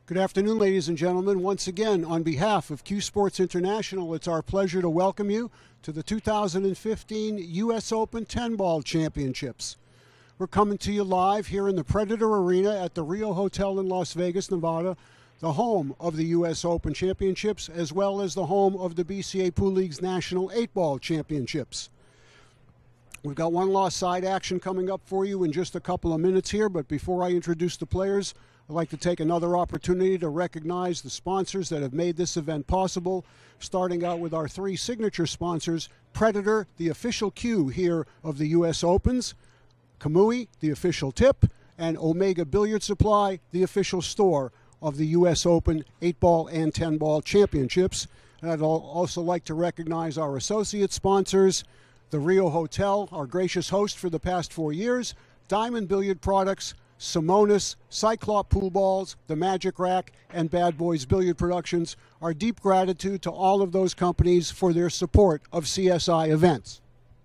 Good afternoon, ladies and gentlemen. Once again, on behalf of CueSports International, it's our pleasure to welcome you to the 2015 U.S. Open 10-Ball Championships. We're coming to you live here in the Predator Arena at the Rio Hotel in Las Vegas, Nevada, the home of the U.S. Open Championships, as well as the home of the BCA Pool League's National 8-Ball Championships. We've got one lost side action coming up for you in just a couple of minutes here, but before I introduce the players, I'd like to take another opportunity to recognize the sponsors that have made this event possible, starting out with our three signature sponsors: Predator, the official cue here of the U.S. Opens; Kamui, the official tip; and Omega Billiard Supply, the official store of the U.S. Open 8-Ball and 10-Ball Championships. And I'd also like to recognize our associate sponsors: the Rio Hotel, our gracious host for the past 4 years; Diamond Billiard Products; Simonis, Cyclop Pool Balls, The Magic Rack, and Bad Boys Billiard Productions. Our deep gratitude to all of those companies for their support of CSI events.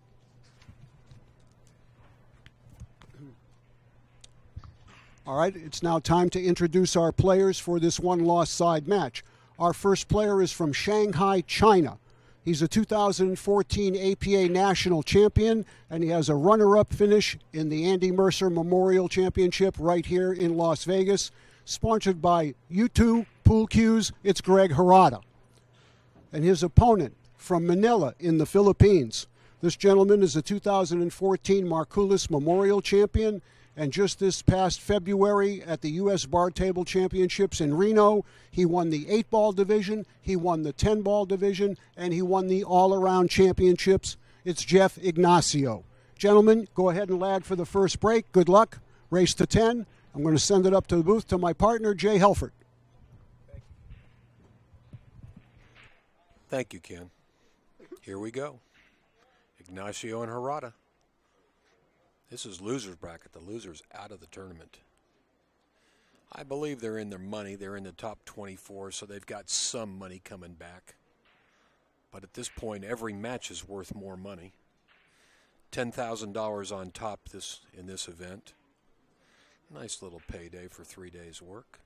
All right, it's now time to introduce our players for this one lost side match. Our first player is from Shanghai, China. He's a 2014 APA National Champion, and he has a runner-up finish in the Andy Mercer Memorial Championship right here in Las Vegas. Sponsored by U2 Pool Cues, it's Greg Harada. And his opponent from Manila in the Philippines. This gentleman is a 2014 Marculis Memorial Champion, and just this past February at the U.S. Bar Table Championships in Reno, he won the 8-ball division, he won the 10-ball division, and he won the all-around championships. It's Jeff Ignacio. Gentlemen, go ahead and lag for the first break. Good luck. Race to 10. I'm going to send it up to the booth to my partner, Jay Helfert. Thank you, Ken. Here we go. Ignacio and Harada. This is loser's bracket. The loser's out of the tournament. I believe they're in their money. They're in the top 24, so they've got some money coming back. But at this point, every match is worth more money. $10,000 on top in this event. Nice little payday for 3 days' work.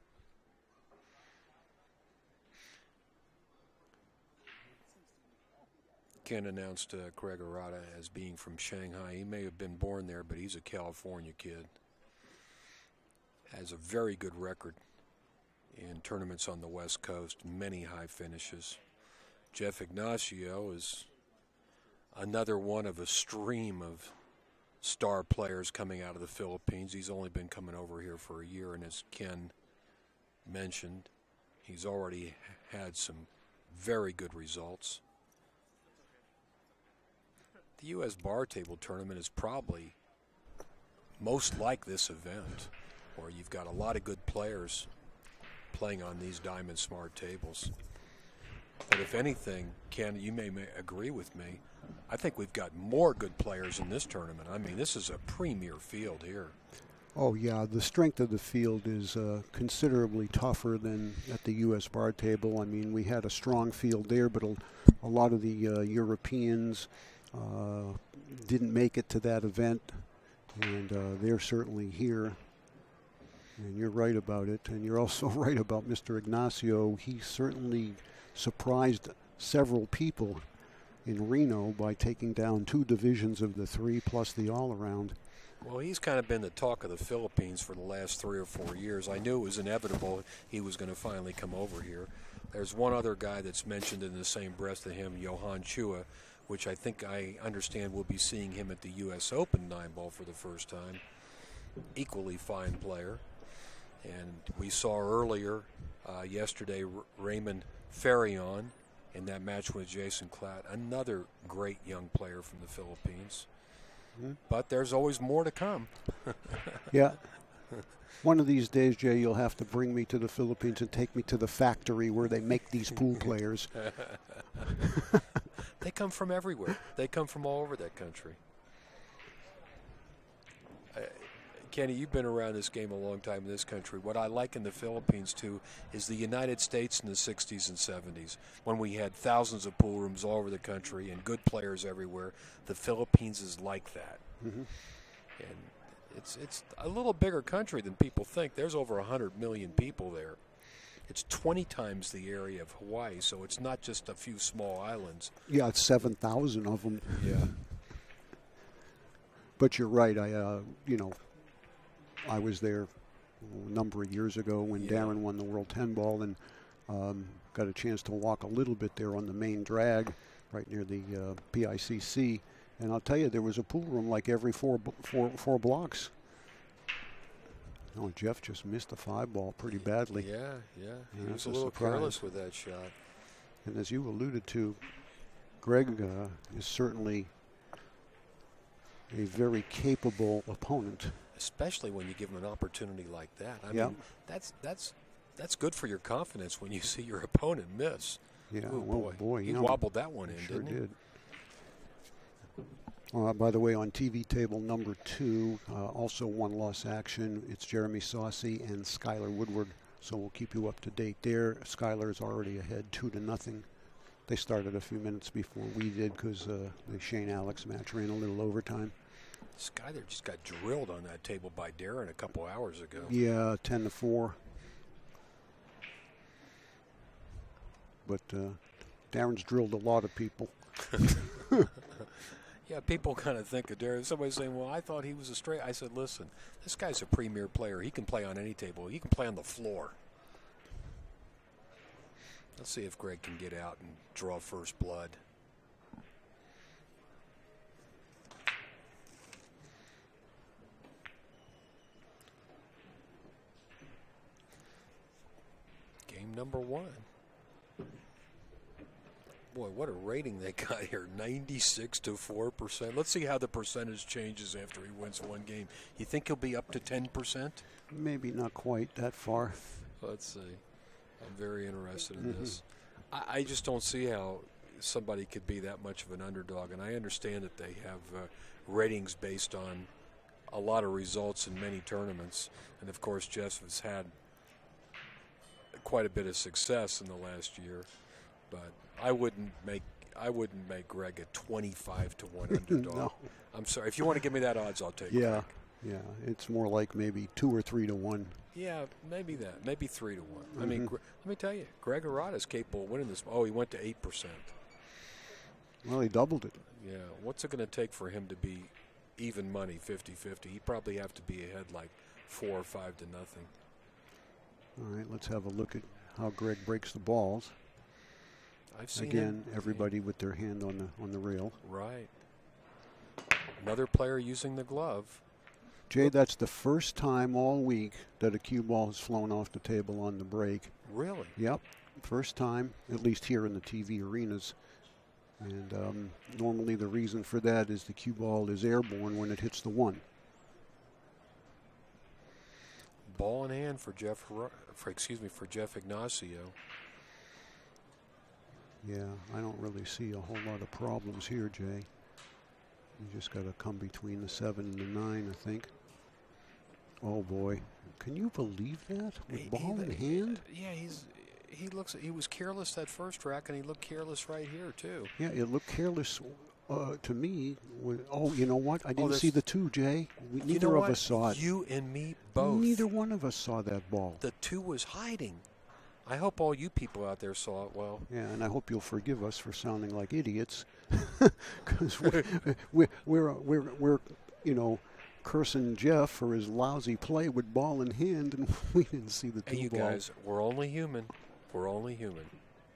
Ken announced Greg Harada as being from Shanghai. He may have been born there, but he's a California kid. Has a very good record in tournaments on the West Coast, many high finishes. Jeff Ignacio is another one of a stream of star players coming out of the Philippines. He's only been coming over here for a year, and as Ken mentioned, he's already had some very good results. The U.S. Bar Table Tournament is probably most like this event, where you've got a lot of good players playing on these Diamond Smart tables. But if anything, Ken, you may agree with me, I think we've got more good players in this tournament. I mean, this is a premier field here. Oh, yeah, the strength of the field is considerably tougher than at the U.S. Bar Table. I mean, we had a strong field there, but a lot of the Europeans didn't make it to that event, and they're certainly here. And you're right about it, and you're also right about Mr. Ignacio. He certainly surprised several people in Reno by taking down 2 divisions of the 3 plus the all-around. Well, he's kind of been the talk of the Philippines for the last 3 or 4 years. I knew it was inevitable he was going to finally come over here. There's one other guy that's mentioned in the same breath of him, Johan Chua, which I think I understand we'll be seeing him at the U.S. Open 9-ball for the first time. Equally fine player. And we saw earlier yesterday Raymond Ferrion in that match with Jason Klatt, another great young player from the Philippines. But there's always more to come. Yeah. One of these days, Jay, you'll have to bring me to the Philippines and take me to the factory where they make these pool players. They come from everywhere. They come from all over that country. Kenny, you've been around this game a long time in this country. What I like in the Philippines, too, is the United States in the 60s and 70s, when we had thousands of pool rooms all over the country and good players everywhere. The Philippines is like that. And it's a little bigger country than people think. There's over 100 million people there. it's 20 times the area of Hawaii, so it's not just a few small islands. Yeah, it's 7,000 of them. Yeah. But you're right. I was there a number of years ago when Darren won the World 10 Ball, and got a chance to walk a little bit there on the main drag right near the PICC. And I'll tell you, there was a pool room like every four blocks. Oh, Jeff just missed the 5-ball pretty badly. Yeah. He was a That's little careless with that shot. And as you alluded to, Greg is certainly a very capable opponent. Especially when you give him an opportunity like that. I mean, that's good for your confidence when you see your opponent miss. Yeah, oh, boy. He you wobbled that one in, sure didn't he? Did. By the way, on TV table number 2, also one-loss action. It's Jeremy Saucy and Skylar Woodward, so we'll keep you up to date there. Skylar is already ahead 2-0. They started a few minutes before we did because the Shane-Alex match ran a little overtime. Skylar just got drilled on that table by Darren a couple hours ago. Yeah, 10-4. But Darren's drilled a lot of people. Yeah, people kind of think of Darren. Somebody's saying, well, I thought he was a straight. I said, listen, this guy's a premier player. He can play on any table. He can play on the floor. Let's see if Greg can get out and draw first blood. Game number 1. Boy, what a rating they got here, 96-4%. Let's see how the percentage changes after he wins one game. You think he'll be up to 10%? Maybe not quite that far. Let's see. I'm very interested in this. I just don't see how somebody could be that much of an underdog, and I understand that they have ratings based on a lot of results in many tournaments, and of course Jeff has had quite a bit of success in the last year, but I wouldn't make Greg a 25-1 underdog. No. I'm sorry. If you want to give me that odds, I'll take it. Yeah, it's more like maybe 2 or 3-1. Yeah, maybe that. Maybe 3-1. I mean, let me tell you, Greg Harada is capable of winning this. Oh, he went to 8%. Well, he doubled it. Yeah. What's it going to take for him to be even money, 50-50? He'd probably have to be ahead like 4 or 5-0. All right, let's have a look at how Greg breaks the balls. I've seen Again, everybody with their hand on the rail. Right. Another player using the glove. Jay, that's the first time all week that a cue ball has flown off the table on the break. Really? Yep, first time, at least here in the TV arenas. And normally the reason for that is the cue ball is airborne when it hits the 1. Ball in hand for Jeff Ignacio. Yeah, I don't really see a whole lot of problems here, Jay. You just got to come between the 7 and the 9, I think. Oh boy, can you believe that? With ball in hand? Yeah, he was careless that first rack, and he looked careless right here too. Yeah, it looked careless to me. Oh, you know what? I didn't see the 2, Jay. Neither of us saw it. You and me both. Neither one of us saw that ball. The 2 was hiding. I hope all you people out there saw it well. Yeah, and I hope you'll forgive us for sounding like idiots, because we're cursing Jeff for his lousy play with ball in hand, and we didn't see the 2 Hey, you ball. guys, we're only human. We're only human.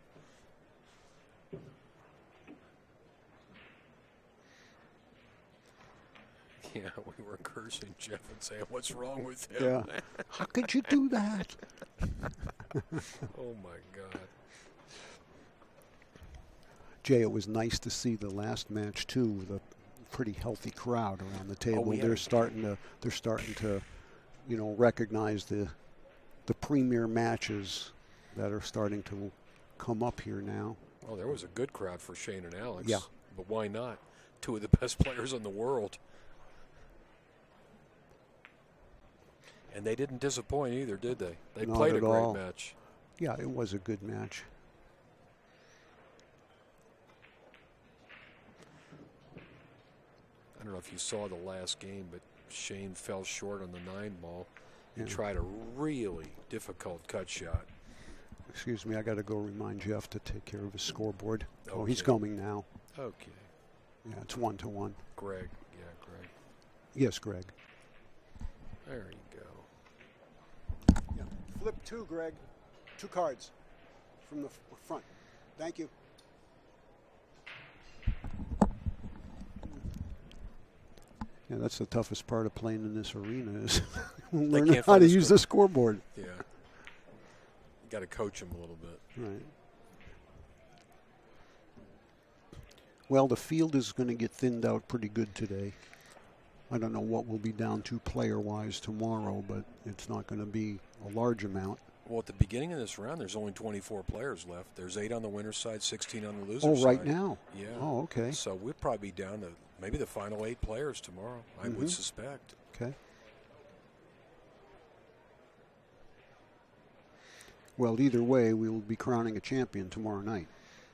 Yeah, we were cursing Jeff and saying, what's wrong with him? Yeah. How could you do that? Oh, my God. Jay, it was nice to see the last match, too, with a pretty healthy crowd around the table. They're starting to, recognize the premier matches that are starting to come up here now. Oh, there was a good crowd for Shane and Alex. Yeah. But why not? 2 of the best players in the world. And they didn't disappoint either, did they? They played a great match. Yeah, it was a good match. I don't know if you saw the last game, but Shane fell short on the 9 ball. He tried a really difficult cut shot. Excuse me, I got to go remind Jeff to take care of his scoreboard. Okay. Oh, he's coming now. Okay. Yeah, it's 1-1. Greg. Yeah, Greg. Yes, Greg. There you go. Yeah. Flip 2, Greg. 2 cards from the front. Thank you. Yeah, that's the toughest part of playing in this arena is learning how to use the scoreboard. Yeah. You got to coach him a little bit. Right. Well, the field is going to get thinned out pretty good today. I don't know what we'll be down to player-wise tomorrow, but it's not going to be a large amount. Well, at the beginning of this round, there's only 24 players left. There's 8 on the winner's side, 16 on the loser's side. Oh, right now? Yeah. Oh, okay. So we'll probably be down to maybe the final 8 players tomorrow, I would suspect. Okay. Well, either way, we will be crowning a champion tomorrow night.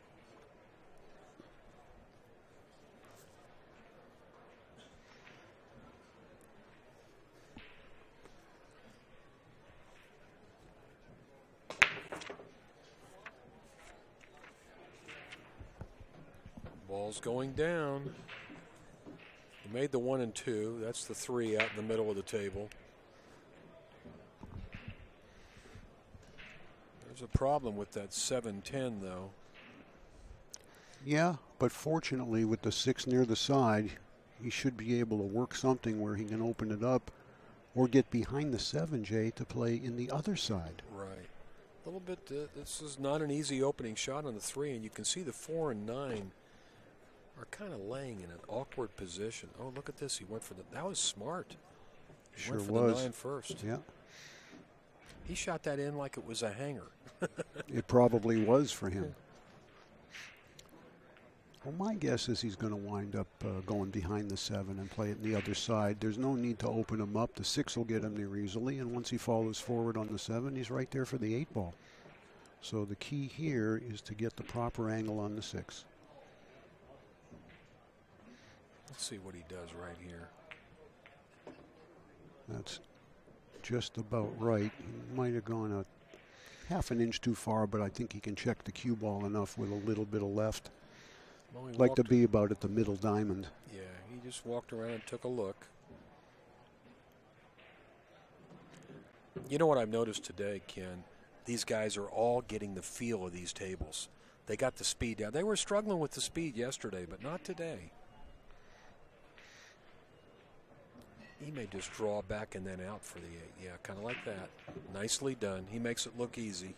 Ball's going down. He made the 1 and 2. That's the 3 out in the middle of the table. There's a problem with that 7-10, though. Yeah, but fortunately with the 6 near the side, he should be able to work something where he can open it up or get behind the 7, Jay, to play in the other side. Right. A little bit, this is not an easy opening shot on the 3, and you can see the 4 and 9 are kind of laying in an awkward position. Oh, look at this. He went for that was smart. He Sure went for was. the 9 first. Yeah. He shot that in like it was a hanger. It probably was for him. Well, my guess is he's going to wind up going behind the 7 and play it on the other side. There's no need to open him up. The 6 will get him there easily, and once he follows forward on the 7, he's right there for the 8 ball. So the key here is to get the proper angle on the 6. Let's see what he does right here. That's just about right. He might have gone a half an inch too far, but I think he can check the cue ball enough with a little bit of left. Well, Like to be about at the middle diamond. Yeah, he just walked around and took a look. You know what I've noticed today, Ken? These guys are all getting the feel of these tables. They got the speed down. They were struggling with the speed yesterday, but not today. He may just draw back and then out for the 8. Yeah, kind of like that. Nicely done. He makes it look easy.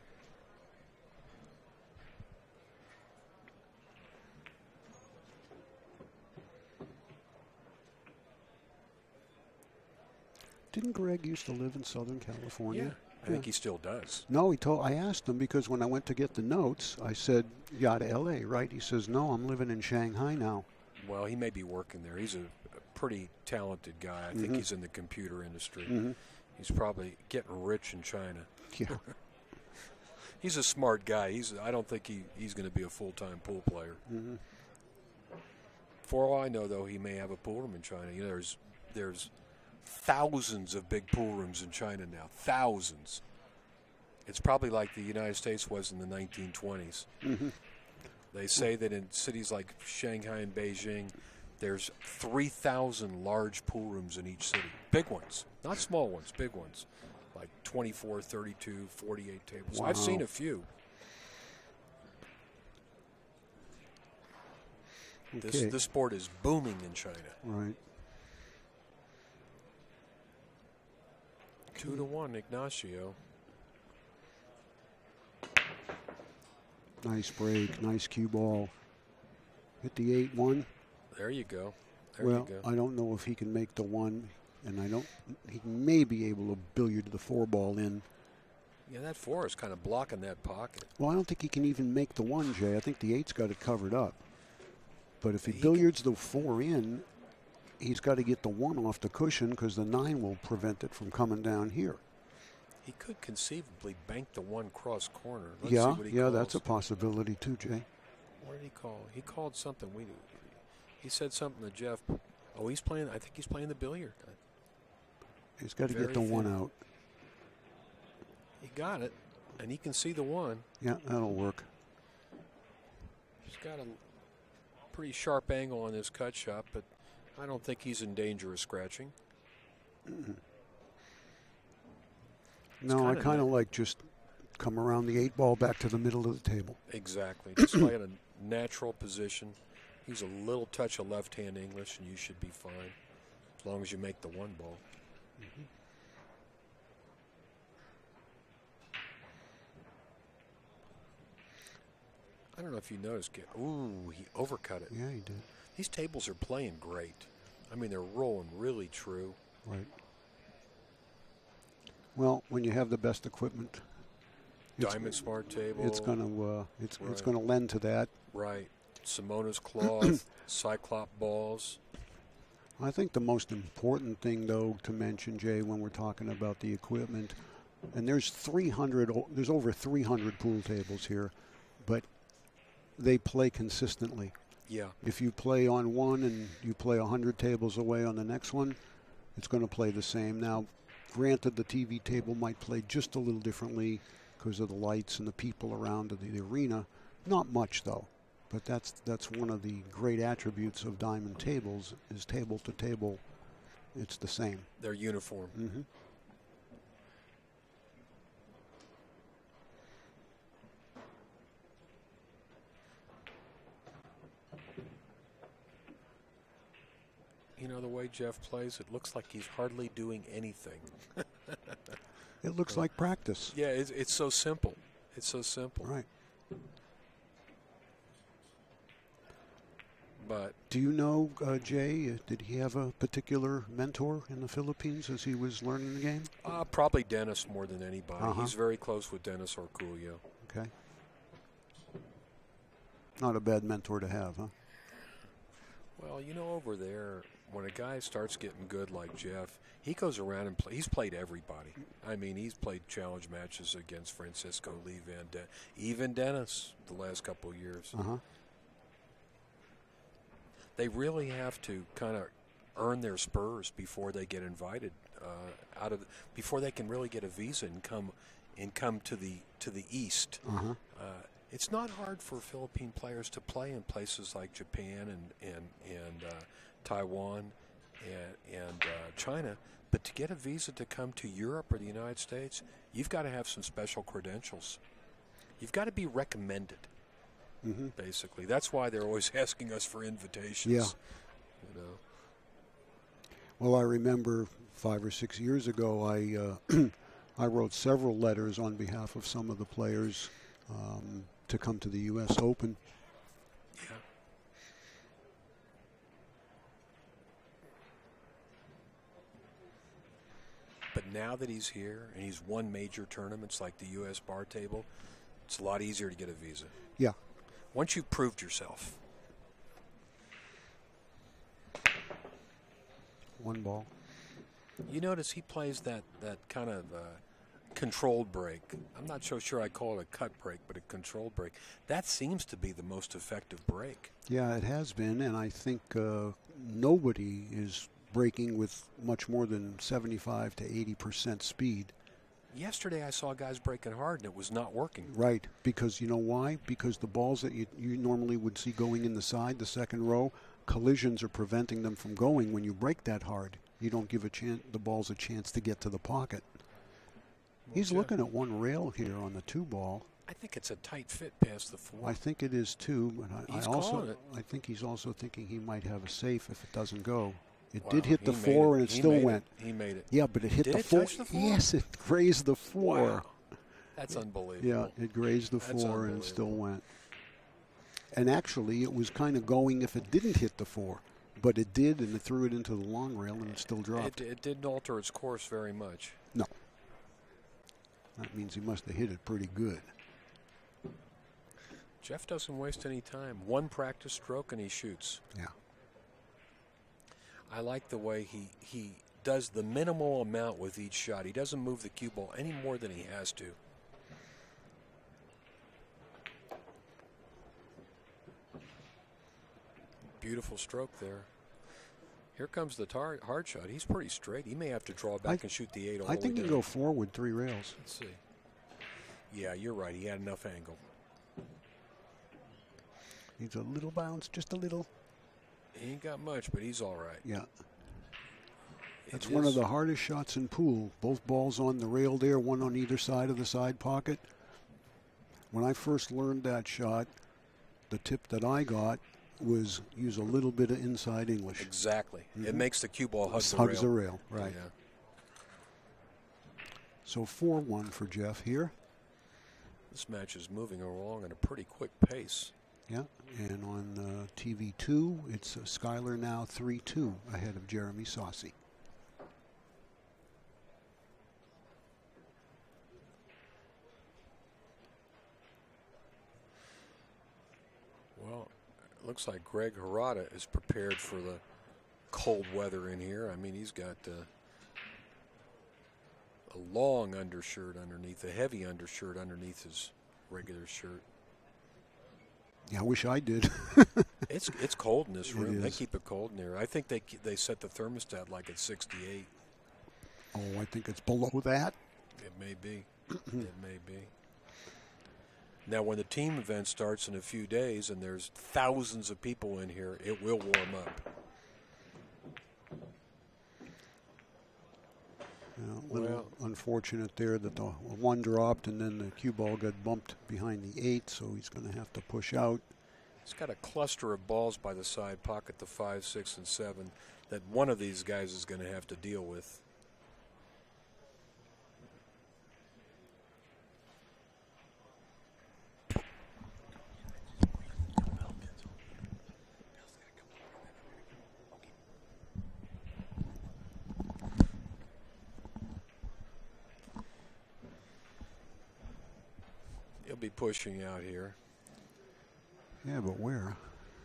Didn't Greg used to live in Southern California? Yeah, I think he still does. No, I asked him because when I went to get the notes, I said, "You out of L.A., right?" He says, "No, I'm living in Shanghai now." Well, he may be working there. He's a pretty talented guy. I think he's in the computer industry. He's probably getting rich in China. Yeah. He's a smart guy. I don't think he's going to be a full-time pool player. For all I know, though, he may have a pool room in China. You know, there's thousands of big pool rooms in China now. Thousands. It's probably like the United States was in the 1920s. They say that in cities like Shanghai and Beijing, there's 3,000 large pool rooms in each city. Big ones. Not small ones, big ones. Like 24, 32, 48 tables. Wow. I've seen a few. Okay. This sport is booming in China. Right. 2-1, Ignacio. Nice break. Nice cue ball. Hit the 8-1. There you go. Well, I don't know if he can make the 1, and he may be able to billiard the 4 ball in. Yeah, that 4 is kind of blocking that pocket. Well, I don't think he can even make the 1, Jay. I think the 8's got it covered up. But if he billiards the 4 in, he's got to get the 1 off the cushion because the 9 will prevent it from coming down here. He could conceivably bank the 1 cross corner. Let's see what he yeah, calls. that's a possibility too, Jay. What did he call? He called something. He said something to Jeff. Oh, he's playing. I think he's playing the billiard. He's got to get the 1 out. He got it. And he can see the one. Yeah, that'll work. He's got a pretty sharp angle on his cut shot, but I don't think he's in danger of scratching. No, I kind of like just come around the 8 ball back to the middle of the table. Exactly. Just like in a natural position. He's a little touch of left-hand English, and you should be fine as long as you make the 1 ball. I don't know if you noticed. Ooh, he overcut it. Yeah, he did. These tables are playing great. I mean, they're rolling really true. Right. Well, when you have the best equipment, Diamond Smart table. It's gonna lend to that. Right. Simona's cloth, Cyclop balls. I think the most important thing, though, to mention, Jay, when we're talking about the equipment, and there's over 300 pool tables here, but they play consistently. Yeah. If you play on one and you play 100 tables away on the next one, it's going to play the same. Now, granted, the TV table might play just a little differently because of the lights and the people around the arena. Not much, though. But that's one of the great attributes of diamond tables is table to table, it's the same. They're uniform. Mm-hmm. You know, the way Jeff plays, it looks like he's hardly doing anything. It looks like practice. Yeah, it's so simple. It's so simple. Right. But do you know, Jay, did he have a particular mentor in the Philippines as he was learning the game? Probably Dennis more than anybody. Uh-huh. He's very close with Dennis Orculio. Okay. Not a bad mentor to have, huh? Well, you know, over there, when a guy starts getting good like Jeff, he goes around and he's played everybody. I mean, he's played challenge matches against Francisco Lee Van Den, even Dennis the last couple of years. Uh-huh. They really have to kind of earn their spurs before they get invited before they can really get a visa and come to the East. Uh-huh. It's not hard for Philippine players to play in places like Japan and Taiwan and China, but to get a visa to come to Europe or the United States, you've got to have some special credentials. You've got to be recommended. Mm-hmm. Basically, that's why they're always asking us for invitations. Yeah. You know. Well, I remember 5 or 6 years ago, I wrote several letters on behalf of some of the players to come to the U.S. Open. Yeah. But now that he's here and he's won major tournaments like the U.S. Bar Table, it's a lot easier to get a visa. Yeah. Once you've proved yourself. 1 ball. You notice he plays that kind of controlled break. I'm not so sure I call it a cut break, but a controlled break. That seems to be the most effective break. Yeah, it has been, and I think nobody is breaking with much more than 75 to 80% speed. Yesterday I saw guys breaking hard and it was not working. Right, because you know why? Because the balls that you normally would see going in the side, the second row, collisions are preventing them from going. When you break that hard, you don't give the balls a chance to get to the pocket. He's looking at 1 rail here on the 2 ball. I think it's a tight fit past the 4. I think it is too, but I think he's also thinking he might have a safe if it doesn't go. It Wow, did hit the 4 and it still went. He made it. Yeah, but it hit Did the it 4. touch the 4? Yes, it grazed the 4. Wow. That's unbelievable. Yeah, it grazed the That's 4 and it still went. And actually, it was kind of going if it didn't hit the 4. But it did, and it threw it into the long rail, and it still dropped. It didn't alter its course very much. No. That means he must have hit it pretty good. Jeff doesn't waste any time. 1 practice stroke, and he shoots. Yeah. I like the way he does the minimal amount with each shot. He doesn't move the cue ball any more than he has to. Beautiful stroke there. Here comes the hard shot. He's pretty straight. He may have to draw back and shoot the 8 all the way I think down. you can go forward 3 rails. Let's see. Yeah, you're right. He had enough angle. He's a little bounce, just a little. He ain't got much, but he's all right. Yeah. That's one of the hardest shots in pool. Both balls on the rail there, one on either side of the side pocket. When I first learned that shot, the tip that I got was use a little bit of inside English. Exactly. It makes the cue ball hug the Hugs rail. the rail, right. Yeah. So 4-1 for Jeff here. This match is moving along at a pretty quick pace. Yeah, and on TV2, it's Skyler now 3-2 ahead of Jeremy Saucy. Well, it looks like Greg Harada is prepared for the cold weather in here. I mean, he's got a long undershirt underneath, a heavy undershirt underneath his regular shirt. Yeah, I wish I did. It's cold in this room. They is. keep it cold in here. I think they set the thermostat like at 68. Oh, I think it's below that. It may be. It may be. Now, when the team event starts in a few days and there's thousands of people in here, it will warm up. Well, unfortunate there that the one dropped and then the cue ball got bumped behind the 8, so he's going to have to push out. He's got a cluster of balls by the side pocket, the 5, 6, and 7, that one of these guys is going to have to deal with. He'll be pushing out here. Yeah, but where?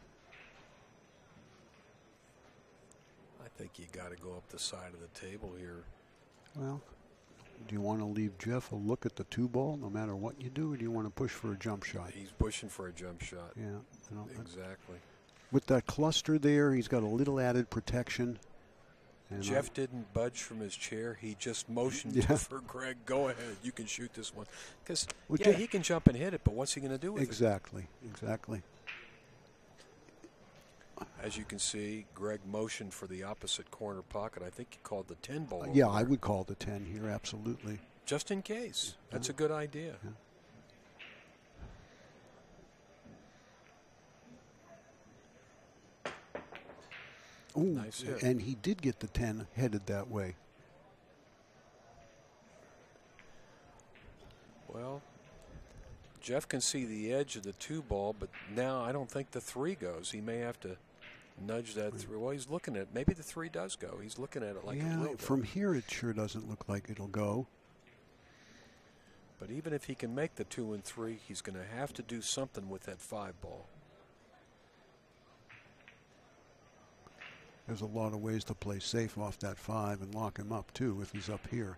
I think you got to go up the side of the table here. Well, do you want to leave Jeff a look at the 2 ball no matter what you do, or do you want to push for a jump shot? He's pushing for a jump shot. Yeah. You know, exactly. With that cluster there, he's got a little added protection. And Jeff didn't budge from his chair. He just motioned for Greg, go ahead, you can shoot this one. Because, he can jump and hit it, but what's he going to do with it? Exactly. As you can see, Greg motioned for the opposite corner pocket. I think he called the 10 ball. Yeah, I would call the 10 here, absolutely. Just in case. That's a good idea. Yeah. Ooh, nice hit. And he did get the 10 headed that way. Well, Jeff can see the edge of the 2 ball, but now I don't think the 3 goes. He may have to nudge that 3. Well, he's looking at maybe the 3 does go. He's looking at it like it will go. From here it sure doesn't look like it'll go. But even if he can make the 2 and 3, he's going to have to do something with that 5 ball. There's a lot of ways to play safe off that 5 and lock him up, too, if he's up here.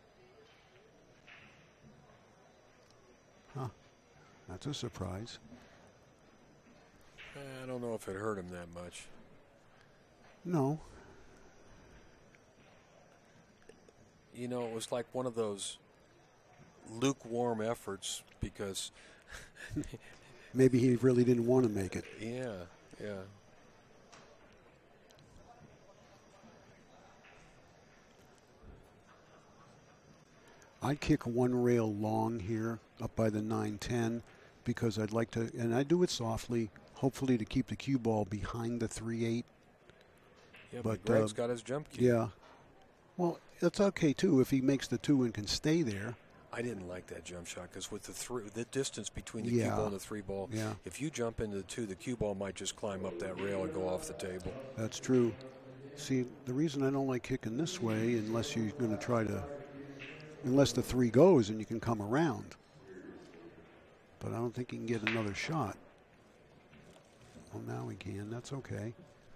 Huh. That's a surprise. I don't know if it hurt him that much. No. You know, it was like one of those lukewarm efforts because... Maybe he really didn't want to make it. Yeah. I'd kick 1 rail long here up by the 9-10 because I'd like to, and I do it softly, hopefully to keep the cue ball behind the 3-8. Yeah, but Greg's got his jump cue. Yeah. Well, it's okay, too, if he makes the 2 and can stay there. I didn't like that jump shot because with the distance between the cue ball and the 3 ball, if you jump into the 2, the cue ball might just climb up that rail and go off the table. That's true. See, the reason I don't like kicking this way, unless you're going to try to, unless the 3 goes and you can come around. But I don't think he can get another shot. Well, now he can. That's okay.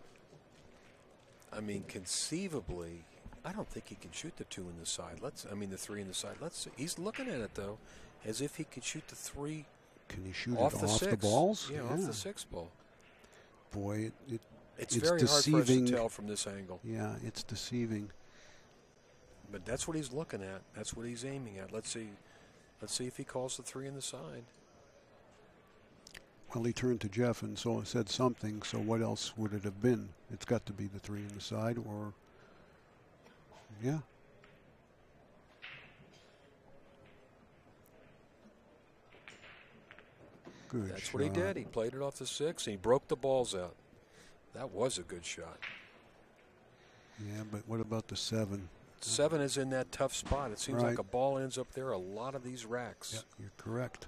I mean, conceivably, I don't think he can shoot the 2 in the side. The 3 in the side. Let's see. He's looking at it, though, as if he could shoot the 3. Can he shoot off it the off 6? the balls? Yeah, off the 6 ball. Boy, it's it's very deceiving. hard for us to tell from this angle. Yeah, it's deceiving. But that's what he's looking at. That's what he's aiming at. Let's see. Let's see if he calls the 3 in the side. Well, he turned to Jeff and so said something, so what else would it have been? It's got to be the 3 in the side, or... Yeah. Good That's shot. what he did. He played it off the 6, and he broke the balls out. That was a good shot. Yeah, but what about the 7? 7 is in that tough spot. It seems Right. like a ball ends up there a lot of these racks. Yeah, you're correct.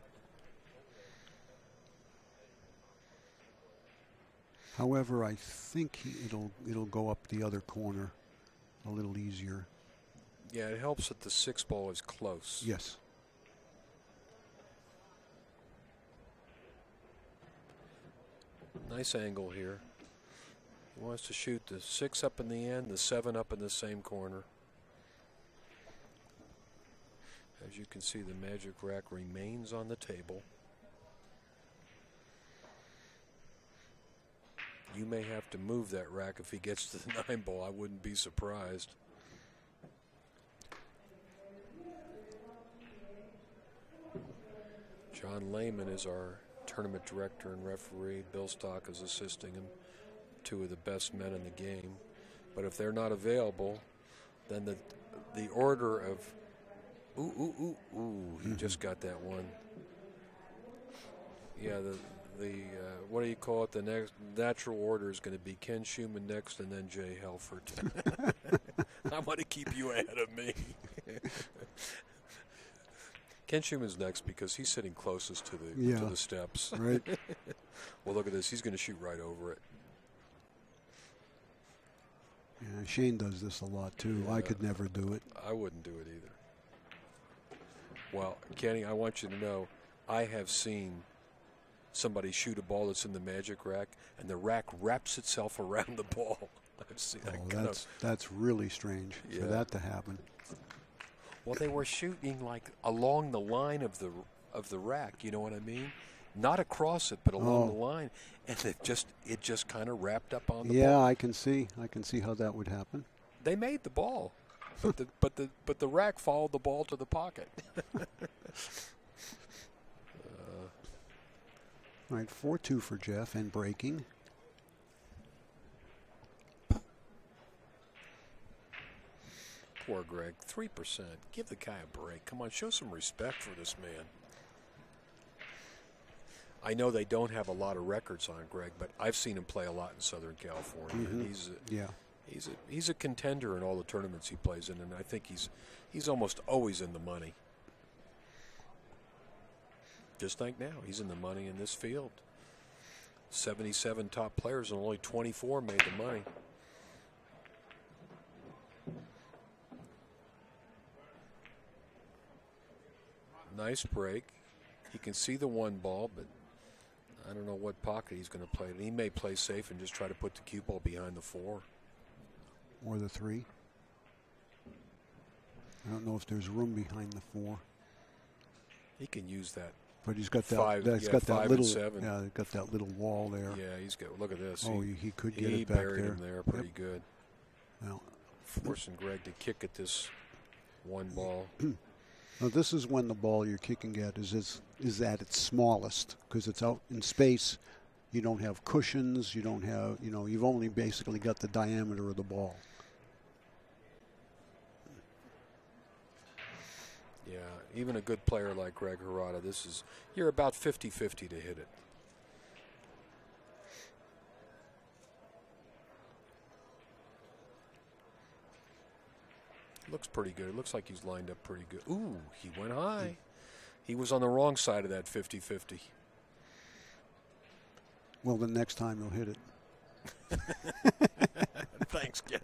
However, I think it'll go up the other corner a little easier. Yeah, it helps that the 6 ball is close. Yes. Nice angle here. He wants to shoot the 6 up in the end, the 7 up in the same corner. As you can see, the magic rack remains on the table. You may have to move that rack if he gets to the 9 ball. I wouldn't be surprised. John Lehman is our tournament director and referee. Bill Stock is assisting him. 2 of the best men in the game. But if they're not available, then the order of he just got that one. Yeah, the what do you call it? The next natural order is going to be Ken Shuman next, and then Jay Helfert. I want to keep you ahead of me. Ken Shuman's next because he's sitting closest to the steps. Right. Well, look at this. He's going to shoot right over it. Yeah, Shane does this a lot too. Yeah, I could never do it. I wouldn't do it either. Well, Kenny, I want you to know, I have seen somebody shoot a ball that's in the magic rack, and the rack wraps itself around the ball. I've seen that. That's really strange for that to happen. Well, they were shooting like along the line of the rack. You know what I mean? Not across it, but along the line, and it just kind of wrapped up on the ball. Yeah, I can see how that would happen. They made the ball, but the rack followed the ball to the pocket. All right, 4-2 for Jeff and breaking. Poor Greg, 3%. Give the guy a break. Come on, show some respect for this man. I know they don't have a lot of records on Greg, but I've seen him play a lot in Southern California. Mm-hmm. And he's a contender in all the tournaments he plays in, and I think he's almost always in the money. Just like now, he's in the money in this field. 77 top players and only 24 made the money. Nice break. He can see the 1 ball, but I don't know what pocket he's going to play. He may play safe and just try to put the cue ball behind the 4. Or the 3. I don't know if there's room behind the 4. He can use that. But he's got that. 5, That's yeah, got 5 that little. and 7. Yeah, he's got that little wall there. Yeah, he's got. Look at this. Oh, he could get it He back buried there. him there pretty good. Well, forcing Greg to kick at this 1 ball. Now this is when the ball you're kicking at is at its smallest because it's out in space. You don't have cushions. You don't have. You've only basically got the diameter of the ball. Yeah, even a good player like Greg Harada, you're about 50-50 to hit it. Looks pretty good. It looks like he's lined up pretty good. Ooh, he went high. He was on the wrong side of that 50-50. Well, the next time he'll hit it. Thanks, Ken.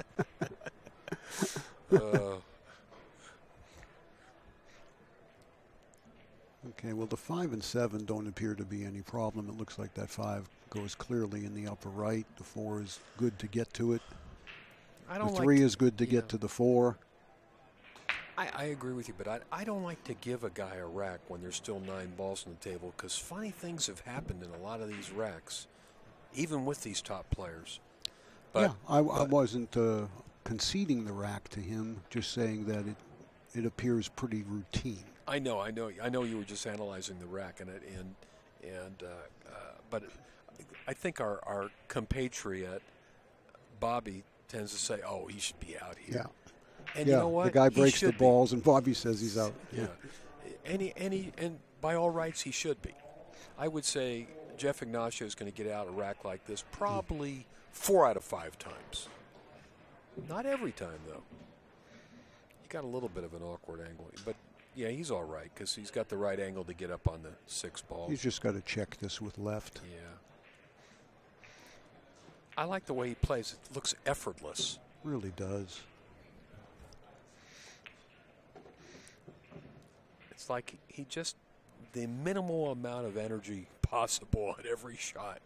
Okay, well, the 5 and 7 don't appear to be any problem. It looks like that 5 goes clearly in the upper right. The 4 is good to get to it. The 3 is good to get to the 4. I agree with you, but I don't like to give a guy a rack when there's still 9 balls on the table because funny things have happened in a lot of these racks, even with these top players. But, yeah, I wasn't conceding the rack to him, just saying that it appears pretty routine. I know you were just analyzing the rack, but I think our compatriot Bobby tends to say, "Oh, he should be out here." Yeah. And you know what? The guy breaks the balls, and Bobby says he's out. Yeah. And by all rights, he should be. I would say Jeff Ignacio is going to get out a rack like this probably 4 out of 5 times. Not every time, though. He got a little bit of an awkward angle. But, yeah, he's all right because he's got the right angle to get up on the 6 ball. He's just got to check this with left. Yeah. I like the way he plays. It looks effortless. Really does. It's like he just, the minimal amount of energy possible at every shot.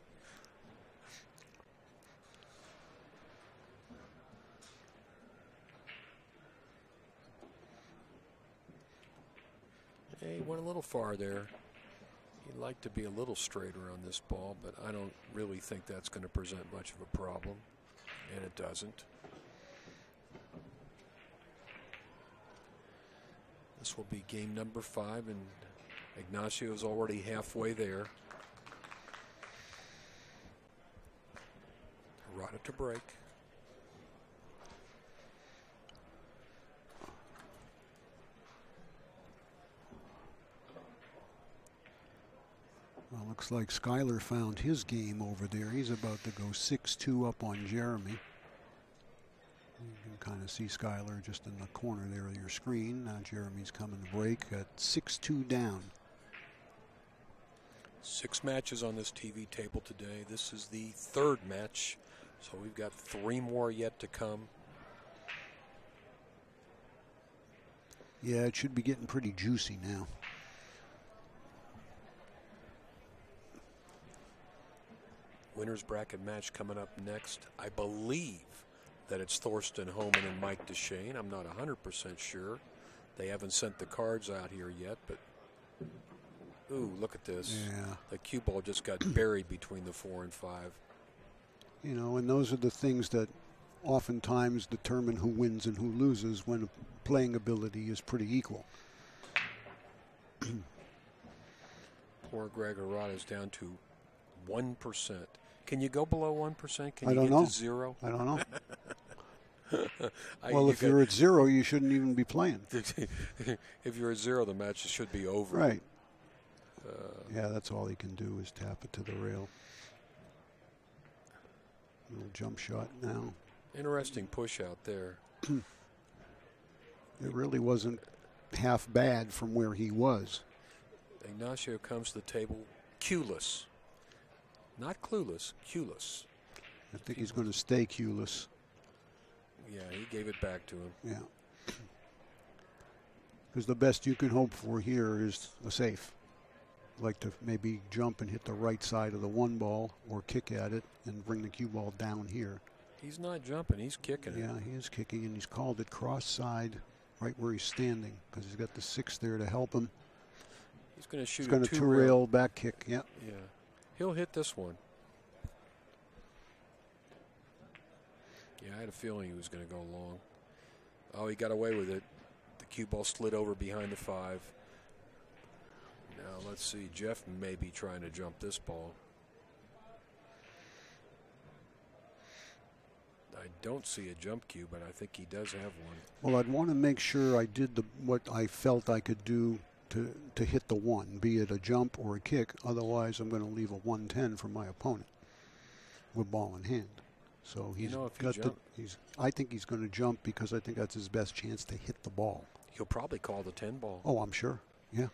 He went a little far there. He'd like to be a little straighter on this ball, but I don't really think that's going to present much of a problem, and it doesn't. This will be game number 5, and Ignacio is already halfway there. Harada to break. Well, looks like Skyler found his game over there. He's about to go 6-2 up on Jeremy. You can kind of see Skyler just in the corner there of your screen. Now Jeremy's coming to break at 6-2 down. 6 matches on this TV table today. This is the 3rd match, so we've got 3 more yet to come. Yeah, it should be getting pretty juicy now. Winners bracket match coming up next. I believe that it's Thorsten Homan and Mike DeShane. I'm not 100% sure. They haven't sent the cards out here yet, but ooh, look at this. Yeah. The cue ball just got buried between the 4 and 5. You know, and those are the things that oftentimes determine who wins and who loses when playing ability is pretty equal. Poor Greg Harada is down to 1%. Can you go below 1%? Can I you don't get know. to 0? I don't know. Well, if you're at 0, you shouldn't even be playing. If you're at 0, the match should be over. Right. Yeah, that's all he can do is tap it to the rail. Little jump shot now. Interesting push out there. It really wasn't half bad from where he was. Ignacio comes to the table cueless. Not clueless, cueless. I think he's going to stay cueless. Yeah, he gave it back to him. Yeah. Because the best you can hope for here is a safe. Like to maybe jump and hit the right side of the 1 ball or kick at it and bring the cue ball down here. He's not jumping, he's kicking it. Yeah, he is kicking, and he's called it cross side right where he's standing because he's got the 6 there to help him. He's going to shoot he's going to 2-rail back kick, yeah. Yeah. He'll hit this one. Yeah, I had a feeling he was going to go long. Oh, he got away with it. The cue ball slid over behind the 5. Now, let's see. Jeff may be trying to jump this ball. I don't see a jump cue, but I think he does have one. Well, I'd want to make sure I did what I felt I could do to hit the 1, be it a jump or a kick. Otherwise, I'm going to leave a 110 for my opponent with ball in hand. So he's I think he's going to jump because I think that's his best chance to hit the ball. He'll probably call the 10 ball. Oh, I'm sure. Yeah.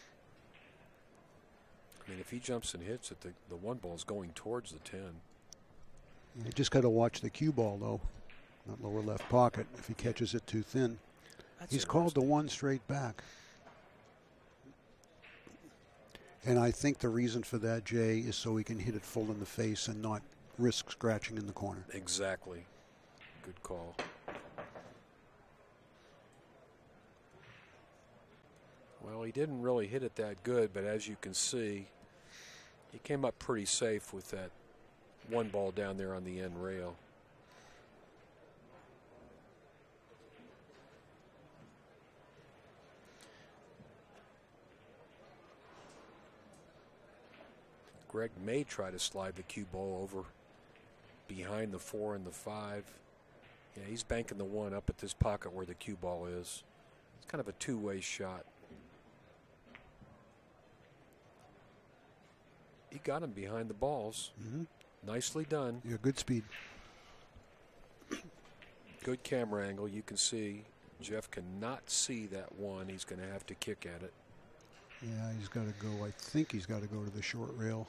I mean, if he jumps and hits it, the 1 ball is going towards the 10. You just got to watch the cue ball, though. That lower left pocket. If he catches it too thin, he's called the 1 straight back. And I think the reason for that, Jay, is so he can hit it full in the face and not risk scratching in the corner. Exactly. Good call. Well, he didn't really hit it that good, but as you can see, he came up pretty safe with that 1 ball down there on the end rail. Greg may try to slide the cue ball over behind the 4 and the 5. Yeah, he's banking the 1 up at this pocket where the cue ball is. It's kind of a two-way shot. He got him behind the balls. Nicely done. Yeah, good speed. Good camera angle. You can see Jeff cannot see that 1. He's going to have to kick at it. Yeah, he's got to go. I think he's got to go to the short rail.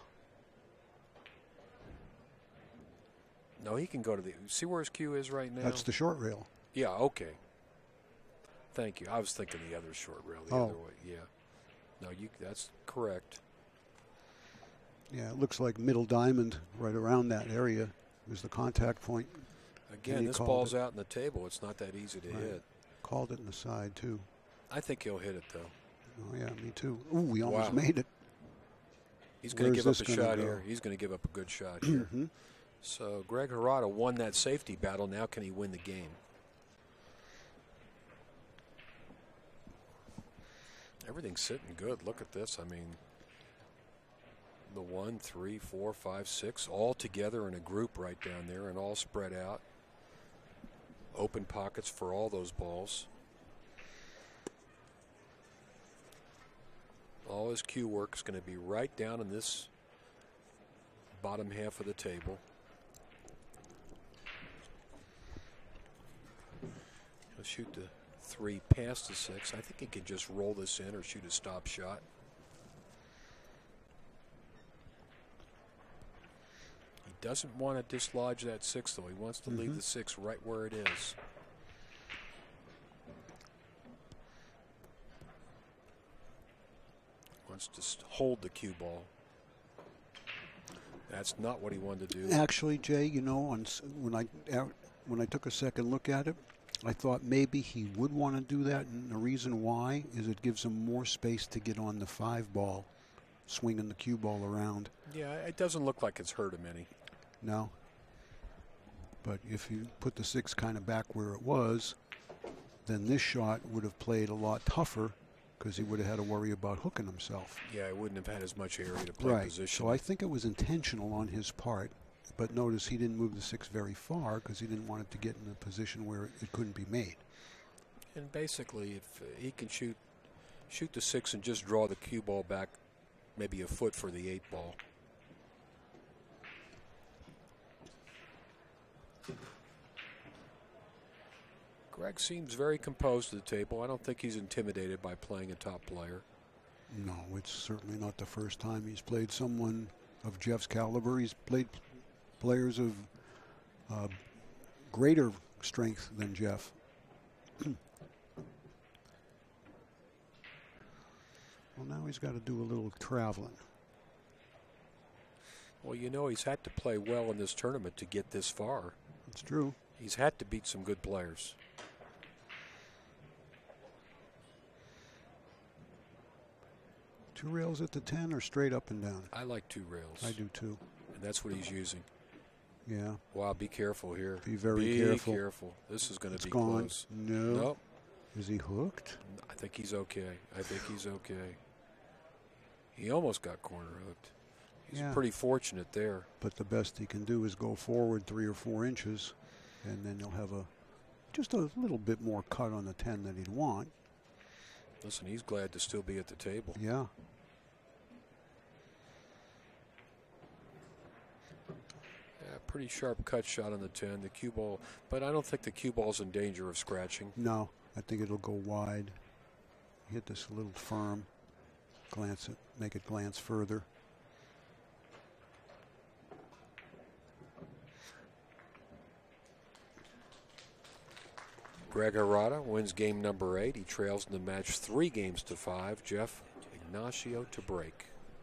No, he can go to the. See where his cue is right now? That's the short rail. Yeah, okay. Thank you. I was thinking the other short rail, the other way. Yeah. No, that's correct. Yeah, it looks like middle diamond right around that area is the contact point. Again, this ball's out in the table. It's not that easy to hit. Called it in the side, too. I think he'll hit it, though. Oh, yeah, me too. Ooh, he almost made it. He's going to give up a shot here. He's going to give up a good shot here. So Greg Harada won that safety battle. Now can he win the game? Everything's sitting good. Look at this. I mean, the 1, 3, 4, 5, 6 all together in a group right down there and all spread out. Open pockets for all those balls. All his cue work is going to be right down in this bottom half of the table. He'll shoot the 3 past the 6. I think he can just roll this in or shoot a stop shot. He doesn't want to dislodge that 6, though. He wants to leave the 6 right where it is. Wants to hold the cue ball. That's not what he wanted to do. Actually, Jay, you know, when I took a second look at it, I thought maybe he would want to do that, and the reason why is it gives him more space to get on the 5 ball, swinging the cue ball around. Yeah, it doesn't look like it's hurt him any. No. But if you put the 6 kind of back where it was, then this shot would have played a lot tougher because he would have had to worry about hooking himself. Yeah, he wouldn't have had as much area to play position. So I think it was intentional on his part. But notice he didn't move the 6 very far because he didn't want it to get in a position where it couldn't be made. And basically, if he can shoot the 6 and just draw the cue ball back maybe a foot for the 8 ball. Greg seems very composed at the table. I don't think he's intimidated by playing a top player. No, it's certainly not the first time he's played someone of Jeff's caliber. He's played players of greater strength than Jeff. Well, now he's got to do a little traveling. Well, you know, he's had to play well in this tournament to get this far. That's true. He's had to beat some good players. Two rails at the 10 or straight up and down? I like 2 rails. I do too. And that's what he's using. Yeah. Wow, be careful here. Be very careful. Be careful. This is going to be gone. Close. No. Nope. Is he hooked? I think he's okay. I think he's okay. He almost got corner hooked. He's pretty fortunate there. But the best he can do is go forward 3 or 4 inches, and then you'll have just a little bit more cut on the 10 than he'd want. Listen, he's glad to still be at the table. Yeah. Pretty sharp cut shot on the 10, the cue ball, but I don't think the cue ball's in danger of scratching. No, I think it'll go wide. Hit this a little firm, glance it, make it glance further. Greg Harada wins game number 8. He trails in the match 3 games to 5. Jeff Ignacio to break.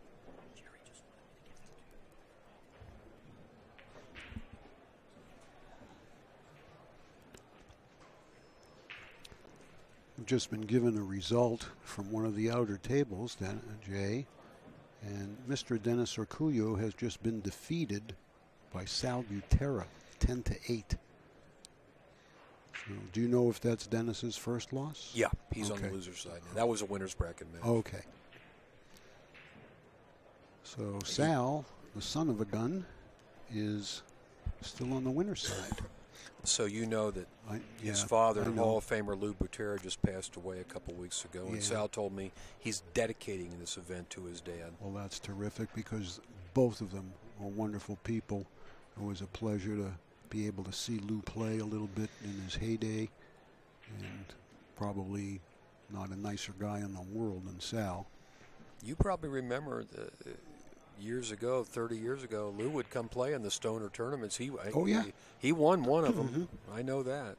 I've just been given a result from one of the outer tables, Jay, and Mr. Dennis Orcullo has just been defeated by Sal Butera, 10-8. So, do you know if that's Dennis's first loss? Yeah, he's on the loser's side. That was a winner's bracket match. Okay. So Sal, the son of a gun, is still on the winner's side. So you know that his father, Hall of Famer Lou Butera, just passed away a couple weeks ago. And Sal told me he's dedicating this event to his dad. Well, that's terrific because both of them are wonderful people. It was a pleasure to be able to see Lou play a little bit in his heyday, and probably not a nicer guy in the world than Sal. You probably remember years ago, 30 years ago, Lou would come play in the Stoner tournaments. He won one of them. I know that.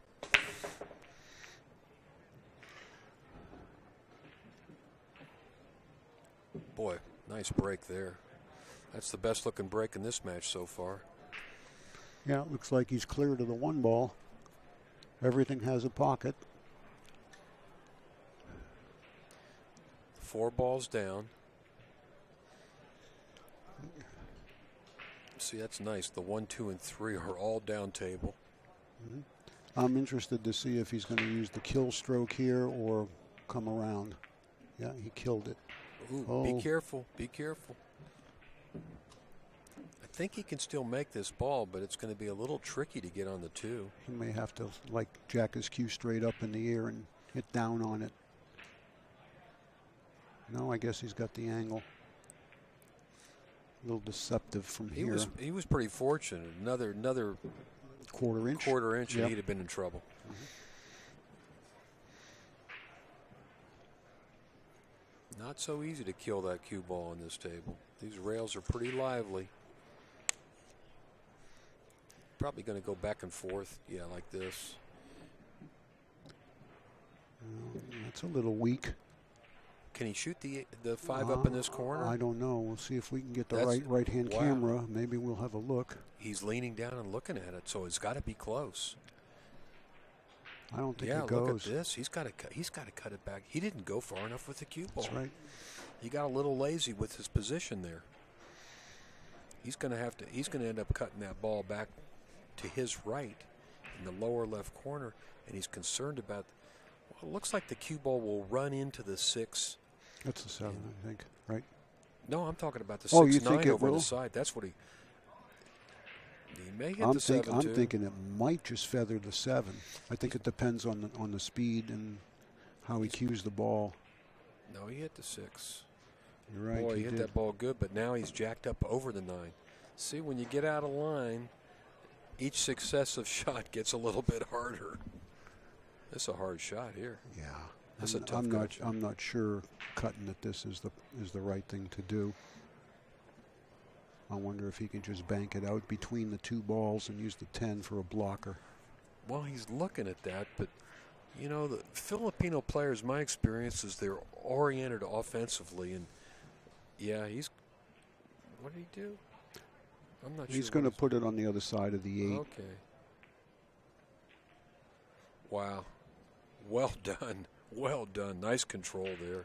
Boy, nice break there. That's the best looking break in this match so far. Yeah, it looks like he's clear to the one ball. Everything has a pocket. 4 balls down. See, that's nice. The 1, 2, and 3 are all down table. I'm interested to see if he's going to use the kill stroke here or come around. Yeah, he killed it. Ooh, be careful. Be careful. I think he can still make this ball, but it's going to be a little tricky to get on the 2. He may have to, like, jack his cue straight up in the air and hit down on it. No, I guess he's got the angle. A little deceptive from here. He was pretty fortunate. Another quarter inch, and he'd have been in trouble. Not so easy to kill that cue ball on this table. These rails are pretty lively. Probably going to go back and forth, like this. That's a little weak. Can he shoot the 5 up in this corner? I don't know. We'll see if we can get the right-hand camera. Maybe we'll have a look. He's leaning down and looking at it, so it's got to be close. I don't think it goes. Look at this. He's got to cut it back. He didn't go far enough with the cue ball. That's right. He got a little lazy with his position there. He's going to end up cutting that ball back to his right in the lower left corner, and he's concerned about. Well, it looks like the cue ball will run into the 6. That's the 7, I think, right? No, I'm talking about the 6-9 over will? the side. That's what he may hit the 7 too. I'm thinking it might just feather the 7. I think it depends on the speed and how he cues the ball. No, he hit the 6. You're right. Boy, he hit that ball good, but now he's jacked up over the 9. See, when you get out of line, each successive shot gets a little bit harder. It's a hard shot here. Yeah. That's a tough cut. I'm not sure cutting at this is the right thing to do. I wonder if he can just bank it out between the 2 balls and use the 10 for a blocker. Well, he's looking at that, but you know, the Filipino players, my experience is they're oriented offensively, and what did he do? I'm not sure. He's going to put it on the other side of the 8. Okay. Wow. Well done. Well done. Nice control there.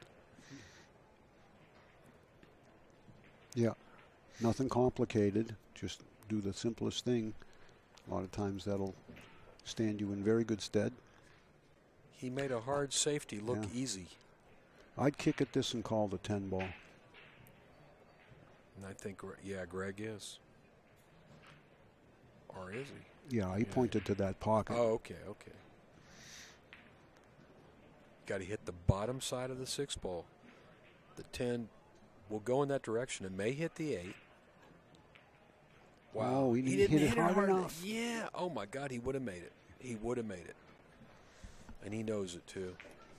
Yeah. Nothing complicated. Just do the simplest thing. A lot of times that'll stand you in very good stead. He made a hard safety look easy. I'd kick at this and call the 10 ball. And I think, Greg is. Or is he? Yeah, he pointed to that pocket. Oh, okay. Got to hit the bottom side of the 6 ball. The 10 will go in that direction. It may hit the 8. Wow. Oh, he didn't hit it hard enough. Yeah. Oh, my God. He would have made it. He would have made it. And he knows it, too.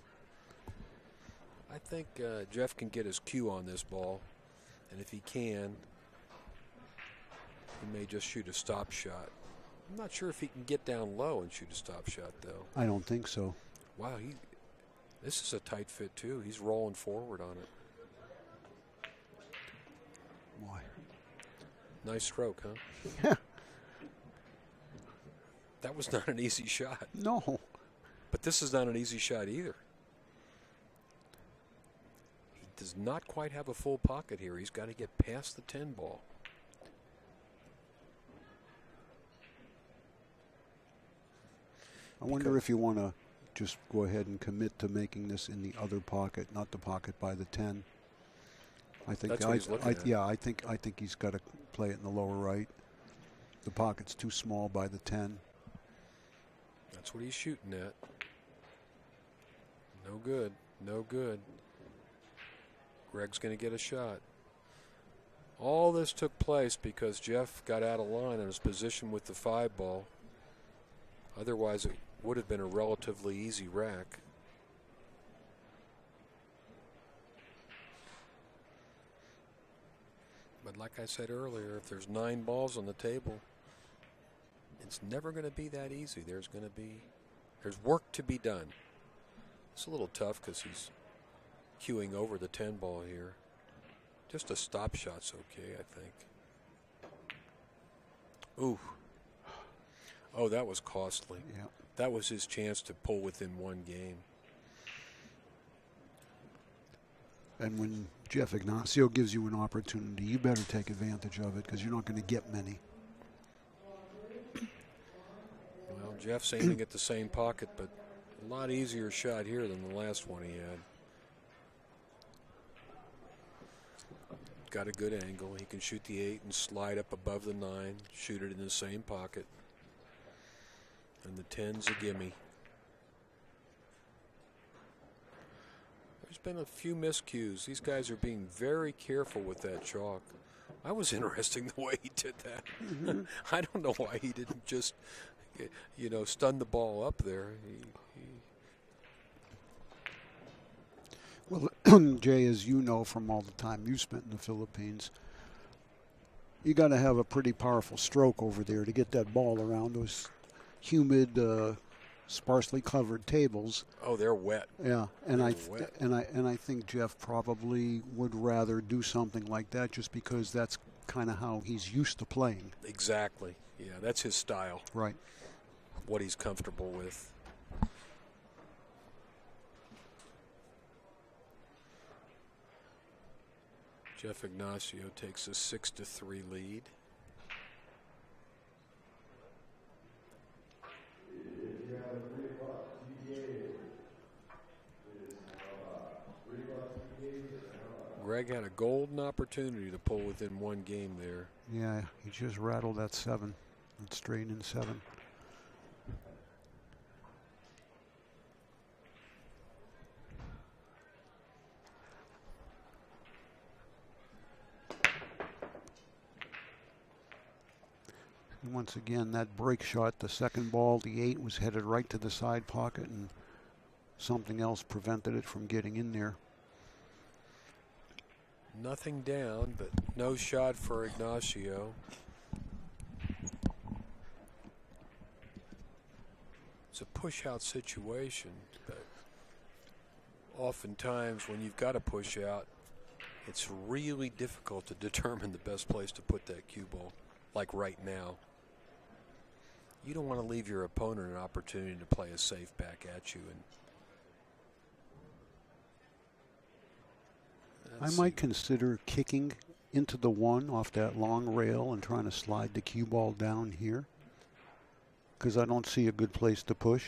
I think Jeff can get his cue on this ball. And if he can, he may just shoot a stop shot. I'm not sure if he can get down low and shoot a stop shot, though. I don't think so. Wow, this is a tight fit, too. He's rolling forward on it. Boy. Nice stroke, huh? Yeah. That was not an easy shot. No. But this is not an easy shot either. He does not quite have a full pocket here. He's got to get past the 10 ball. I wonder if you want to just go ahead and commit to making this in the other pocket, not the pocket by the 10. I think that's what he's looking at. Yeah, I think he's got to play it in the lower right. The pocket's too small by the 10. That's what he's shooting at. No good. No good. Greg's going to get a shot. All this took place because Jeff got out of line in his position with the 5 ball. Otherwise, it would have been a relatively easy rack. But like I said earlier, if there's 9 balls on the table, it's never going to be that easy. There's work to be done. It's a little tough because he's cueing over the 10 ball here. Just a stop shot's okay, I think. Ooh. Oh, that was costly. Yeah. That was his chance to pull within 1 game. And when Jeff Ignacio gives you an opportunity, you better take advantage of it because you're not going to get many. Well, Jeff's aiming at the same pocket, but a lot easier shot here than the last one he had. Got a good angle. He can shoot the 8 and slide up above the 9, shoot it in the same pocket. And the 10's a gimme. There's been a few miscues. These guys are being very careful with that chalk. I was interested in the way he did that. Mm-hmm. I don't know why he didn't just, stun the ball up there. Well, Jay, as you know from all the time you spent in the Philippines, you got to have a pretty powerful stroke over there to get that ball around those humid, sparsely covered tables. Oh, they're wet. Yeah, and I think Jeff probably would rather do something like that just because that's kind of how he's used to playing. Exactly. Yeah, that's his style. Right. What he's comfortable with. Jeff Ignacio takes a 6-3 lead. Greg had a golden opportunity to pull within 1 game there. Yeah, he just rattled that 7. It's straight in 7. Once again, that break shot, the second ball, the 8 was headed right to the side pocket, and something else prevented it from getting in there. Nothing down, but no shot for Ignacio. It's a push-out situation, but oftentimes when you've got a push-out, it's really difficult to determine the best place to put that cue ball, like right now. You don't want to leave your opponent an opportunity to play a safe back at you. And I might consider kicking into the 1 off that long rail and trying to slide the cue ball down here because I don't see a good place to push.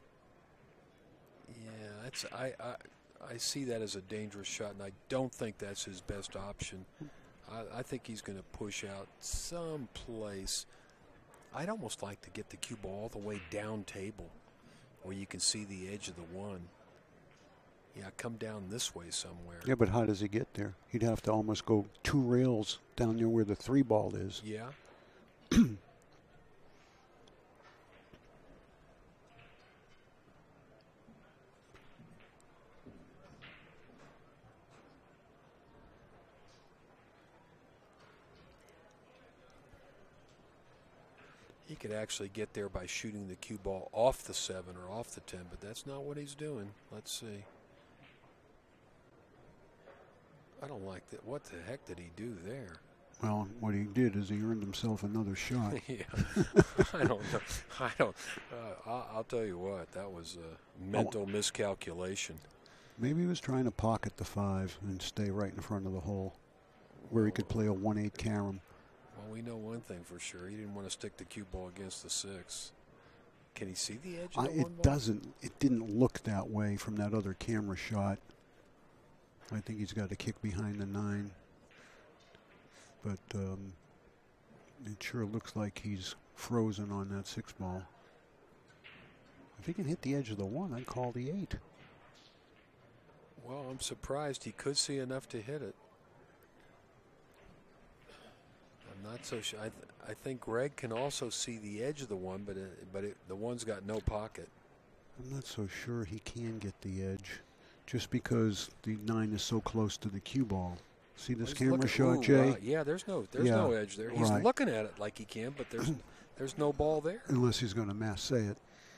Yeah, I see that as a dangerous shot, and I don't think that's his best option. I think he's going to push out someplace. I'd almost like to get the cue ball all the way down table where you can see the edge of the 1. Yeah, come down this way somewhere. Yeah, but how does he get there? He'd have to almost go 2 rails down there where the 3 ball is. Yeah. He could actually get there by shooting the cue ball off the 7 or off the 10, but that's not what he's doing. Let's see. I don't like that. What the heck did he do there? Well, what he did is he earned himself another shot. Yeah, I don't know. I'll tell you what. That was a mental miscalculation. Maybe he was trying to pocket the 5 and stay right in front of the hole, where he could play a 1/8 carom. Well, we know one thing for sure. He didn't want to stick the cue ball against the 6. Can he see the edge of the 1 ball? It doesn't. It didn't look that way from that other camera shot. I think he's got to kick behind the 9. but it sure looks like he's frozen on that 6 ball. If he can hit the edge of the 1, I'd call the 8. Well, I'm surprised. He could see enough to hit it. I'm not so sure. I think Greg can also see the edge of the 1, but the 1's got no pocket. I'm not so sure he can get the edge, just because the 9 is so close to the cue ball. See this camera shot, Jay? Yeah, there's no edge there. He's looking at it like he can, but there's no ball there. Unless he's going to massay it.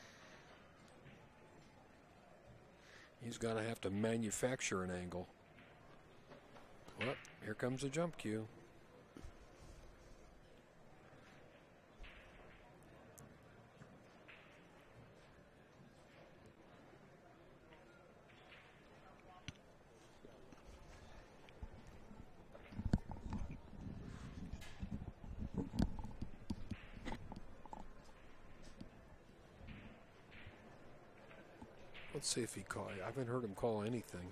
He's going to have to manufacture an angle. Well, here comes the jump cue. Let's see if he called. I haven't heard him call anything.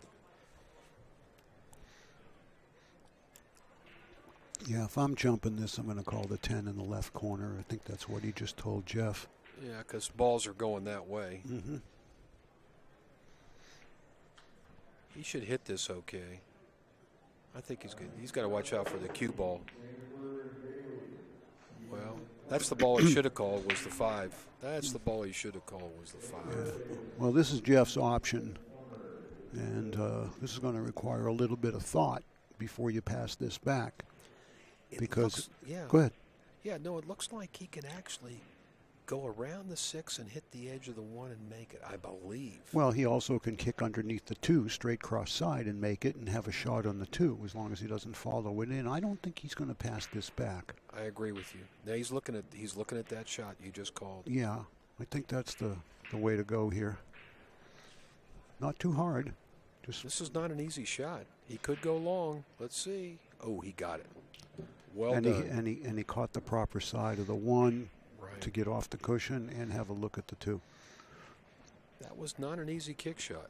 Yeah, if I'm jumping this, I'm going to call the 10 in the left corner. I think that's what he just told Jeff. Yeah, because balls are going that way. Mm-hmm. He should hit this okay. I think he's good. He's got to watch out for the cue ball. Well, that's the ball he should have called, was the 5. That's the ball he should have called, was the 5. Yeah. Well, this is Jeff's option, and this is going to require a little bit of thought before you pass this back. Go ahead. Yeah, no, it looks like he can actually go around the 6 and hit the edge of the 1 and make it, I believe. Well, he also can kick underneath the 2 straight cross side and make it and have a shot on the 2 as long as he doesn't follow it in. I don't think he's going to pass this back. I agree with you. Now he's looking at that shot you just called. Yeah, I think that's the way to go here. Not too hard. This is not an easy shot. He could go long. Let's see. Oh, he got it. Well done. And he caught the proper side of the 1. Right. To get off the cushion and have a look at the 2. That was not an easy kick shot.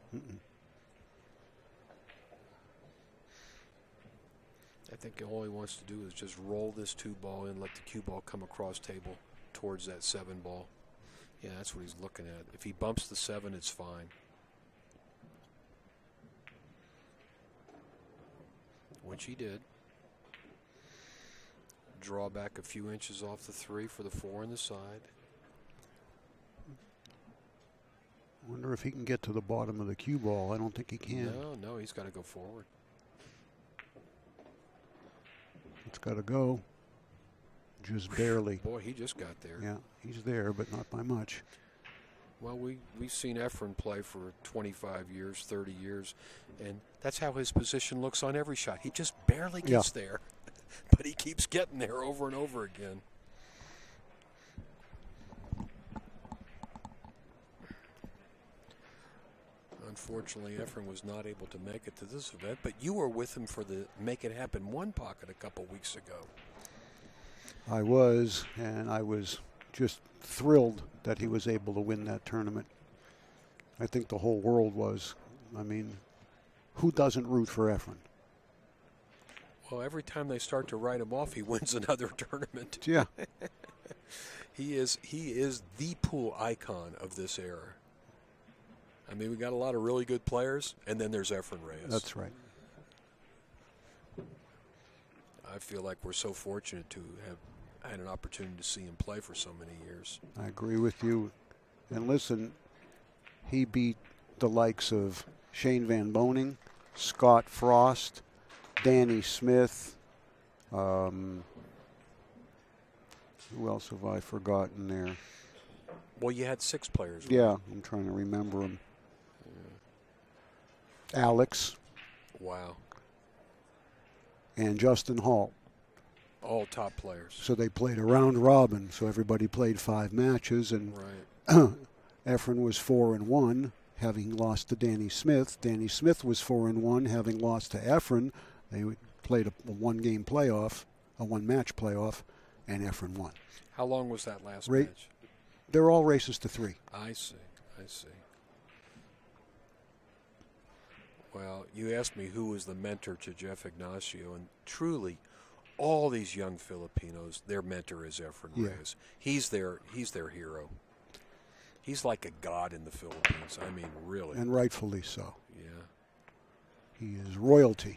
I think all he wants to do is just roll this 2 ball in, let the cue ball come across table towards that 7 ball. Yeah, that's what he's looking at. If he bumps the 7, it's fine. Which he did. Draw back a few inches off the 3 for the 4 on the side. Wonder if he can get to the bottom of the cue ball. I don't think he can. No, he's got to go forward. It's got to go. Just barely. Boy, he just got there. Yeah, he's there, but not by much. Well, we've seen Efren play for 25 years, 30 years, and that's how his position looks on every shot. He just barely gets there. But he keeps getting there over and over again. Unfortunately, Efren was not able to make it to this event, but you were with him for the Make It Happen 1 pocket a couple weeks ago. I was, and I was just thrilled that he was able to win that tournament. I think the whole world was. I mean, who doesn't root for Efren? Well, every time they start to write him off, he wins another tournament. Yeah. He is the pool icon of this era. I mean, we got a lot of really good players, and then there's Efren Reyes. That's right. I feel like we're so fortunate to have had an opportunity to see him play for so many years. I agree with you. And listen, he beat the likes of Shane Van Boening, Scott Frost, Danny Smith. Who else have I forgotten there? Well, you had 6 players. Right? Yeah, I'm trying to remember them. Yeah. Alex. Wow. And Justin Hall. All top players. So they played a round robin. So everybody played 5 matches, and right. Efren was 4-1, having lost to Danny Smith. Danny Smith was 4-1, having lost to Efren. They played a 1-game playoff, a 1-match playoff, and Efren won. How long was that last match? They're all races to 3. I see. Well, you asked me who was the mentor to Jeff Ignacio, and truly, all these young Filipinos, their mentor is Efren Reyes. He's their hero. He's like a god in the Philippines. I mean, really. And rightfully so. Yeah. He is royalty.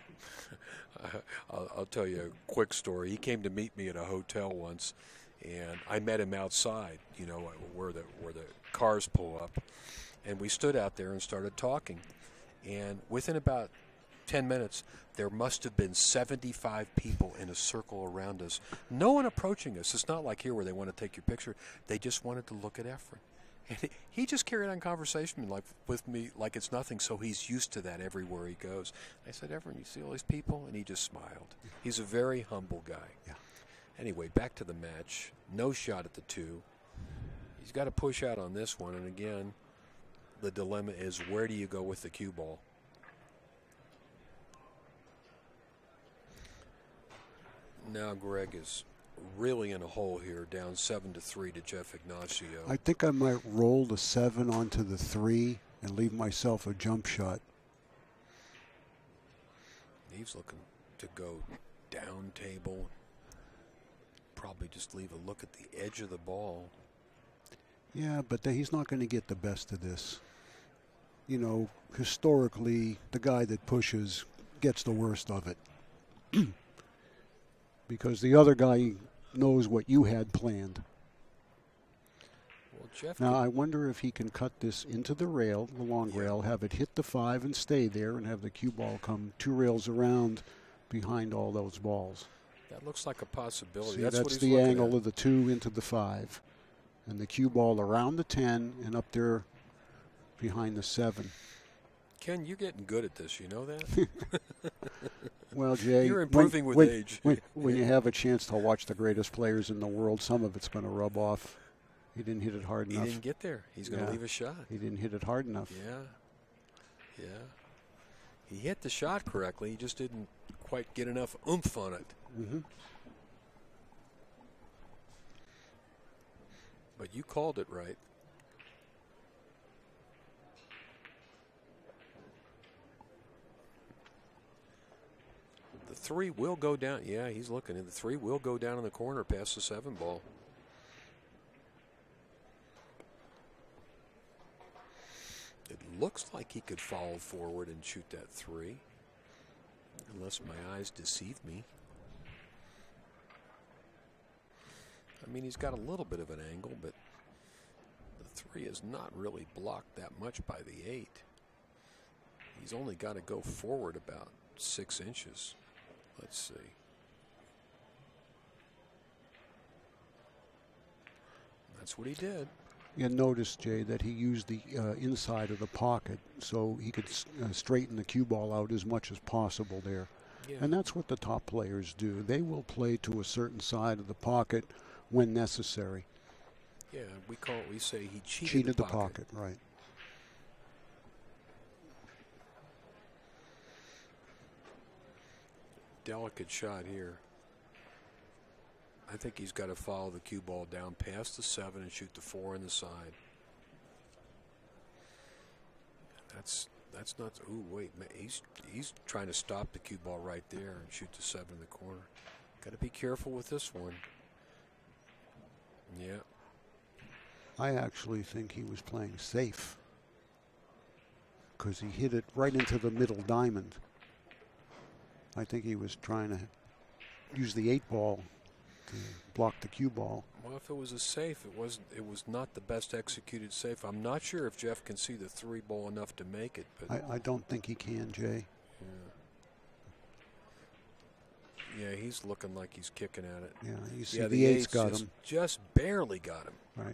I'll tell you a quick story. He came to meet me at a hotel once, and I met him outside, where the cars pull up. And we stood out there and started talking. And within about 10 minutes, there must have been 75 people in a circle around us. No one approaching us. It's not like here where they want to take your picture. They just wanted to look at Efren. And he just carried on conversation with me like it's nothing, so he's used to that everywhere he goes. I said, Efren, you see all these people? And he just smiled. He's a very humble guy. Yeah. Anyway, back to the match. No shot at the 2. He's got to push out on this one, and again, the dilemma is where do you go with the cue ball? Now Greg is really in a hole here, down 7-3 to Jeff Ignacio. I think I might roll the 7 onto the 3 and leave myself a jump shot. He's looking to go down table. Probably just leave a look at the edge of the ball. Yeah, but he's not going to get the best of this. Historically, the guy that pushes gets the worst of it. Because the other guy knows what you had planned. Well, Jeff, now, I wonder if he can cut this into the rail, the long rail, have it hit the 5 and stay there, and have the cue ball come 2 rails around behind all those balls. That looks like a possibility. See, that's what he's the angle at. of the 2 into the 5. And the cue ball around the 10 and up there behind the 7. Ken, you're getting good at this. You know that? Well, Jay, you're improving with age. When you have a chance to watch the greatest players in the world, some of it's going to rub off. He didn't hit it hard enough. He didn't get there. He's going to leave a shot. He didn't hit it hard enough. Yeah. He hit the shot correctly. He just didn't quite get enough oomph on it. Mm-hmm. But you called it right. The 3 will go down. Yeah, he's looking. And the 3 will go down in the corner past the 7 ball. It looks like he could fall forward and shoot that 3. Unless my eyes deceive me. I mean, he's got a little bit of an angle, but the 3 is not really blocked that much by the 8. He's only got to go forward about 6 inches. Let's see. That's what he did. You notice, Jay, that he used the inside of the pocket so he could straighten the cue ball out as much as possible there. Yeah. And that's what the top players do. They will play to a certain side of the pocket when necessary. Yeah, we say he cheated the pocket. Right. Delicate shot here. I think he's got to follow the cue ball down past the 7 and shoot the 4 in the side. That's not. Ooh, wait, he's trying to stop the cue ball right there and shoot the 7 in the corner. Got to be careful with this one. Yeah. I actually think he was playing safe because he hit it right into the middle diamond. I think he was trying to use the 8 ball to block the cue ball. Well, if it was a safe, it was not the best executed safe. I'm not sure if Jeff can see the 3 ball enough to make it. But I don't think he can, Jay. Yeah, he's looking like he's kicking at it. Yeah, you see the 8's got him. Just barely got him. Right.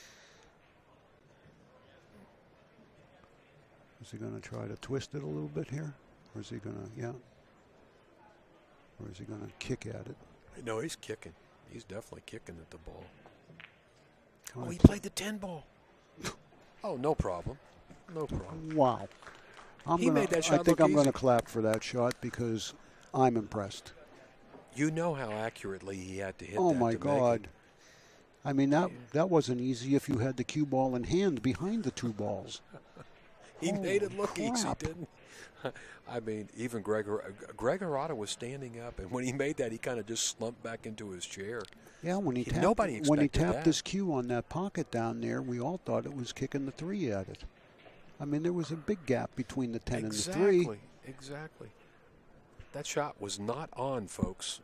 Is he going to try to twist it a little bit here? Or is he going to, or is he going to kick at it? No, he's kicking. He's definitely kicking at the ball. Oh, he played the 10 ball. Oh, no problem. No problem. Wow. Made that shot I think look I'm going to easy. clap for that shot because I'm impressed. You know how accurately he had to hit that. Oh, my to God. Make it. I mean, that wasn't easy if you had the cue ball in hand behind the 2 balls. He made it look easy, crap. didn't I mean, even Greg Harada was standing up, and when he made that, he kind of just slumped back into his chair. Yeah, when he tapped his cue on that pocket down there, we all thought it was kicking the 3 at it. I mean, there was a big gap between the 10 and the 3. Exactly. That shot was not on, folks.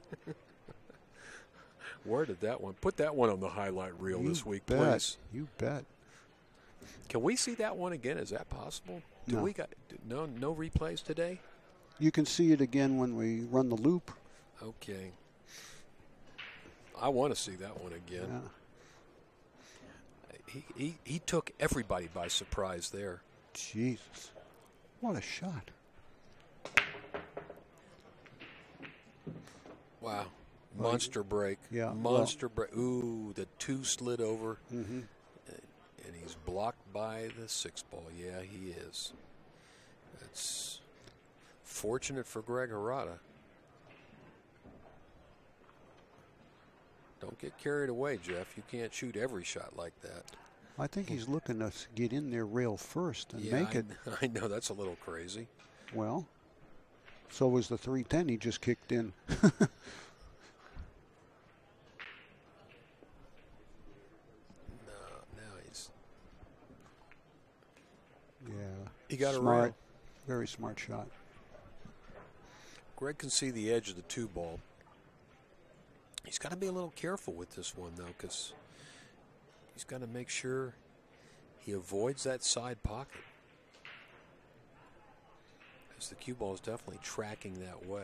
Where did that one? Put that one on the highlight reel this week, please. You bet. Can we see that one again? Is that possible? No. No replays today? You can see it again when we run the loop. Okay. I want to see that one again. Yeah. He took everybody by surprise there. Jesus. What a shot. Wow. Monster break. Yeah. Monster break. Ooh, the 2 slid over. Mm-hmm. And he's blocked by the 6 ball. Yeah, he is. That's fortunate for Greg Harada. Don't get carried away, Jeff. You can't shoot every shot like that. I think he's looking to get in there rail first and make it. I know, that's a little crazy. Well, so was the 310 he just kicked in. Yeah. He got smart, a rail. Very smart shot. Greg can see the edge of the 2 ball. He's got to be a little careful with this one, though, because he's got to make sure he avoids that side pocket. Because the cue ball is definitely tracking that way.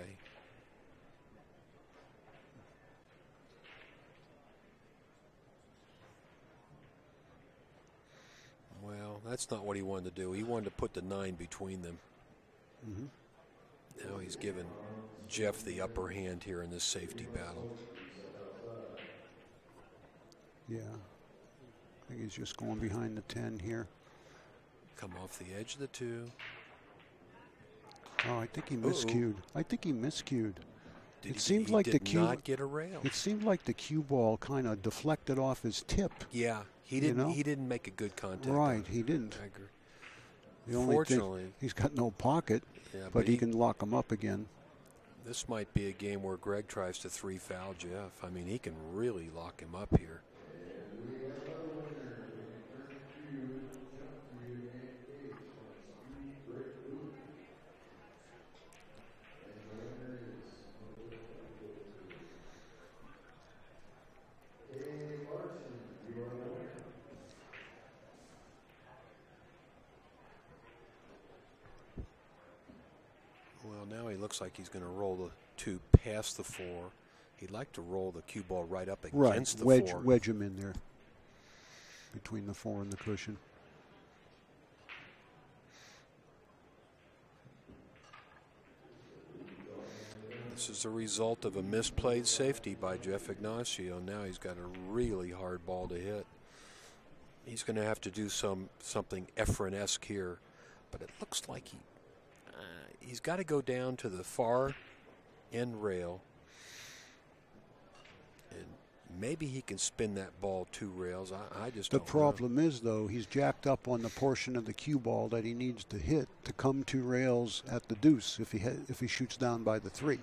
Well, that's not what he wanted to do. He wanted to put the 9 between them. Mm-hmm. Now he's given Jeff the upper hand here in this safety battle. Yeah. I think he's just going behind the 10 here. Come off the edge of the 2. Oh, I think he miscued. I think he miscued. It seemed like the cue not get a rail. It seemed like the cue ball kind of deflected off his tip. Yeah, he didn't. You know? He didn't make a good contact. Right, he didn't. I agree. The only thing, he's got no pocket, but he can lock him up again. This might be a game where Greg tries to 3 foul Jeff. I mean, he can really lock him up here. Now he looks like he's going to roll the 2 past the 4. He'd like to roll the cue ball right up against the 4. Wedge him in there between the 4 and the cushion. This is a result of a misplayed safety by Jeff Ignacio. Now he's got a really hard ball to hit. He's going to have to do something Efren-esque here, but it looks like he's got to go down to the far end rail, and maybe he can spin that ball 2 rails. I just don't know. The problem is, though, he's jacked up on the portion of the cue ball that he needs to hit to come 2 rails at the deuce if he shoots down by the 3.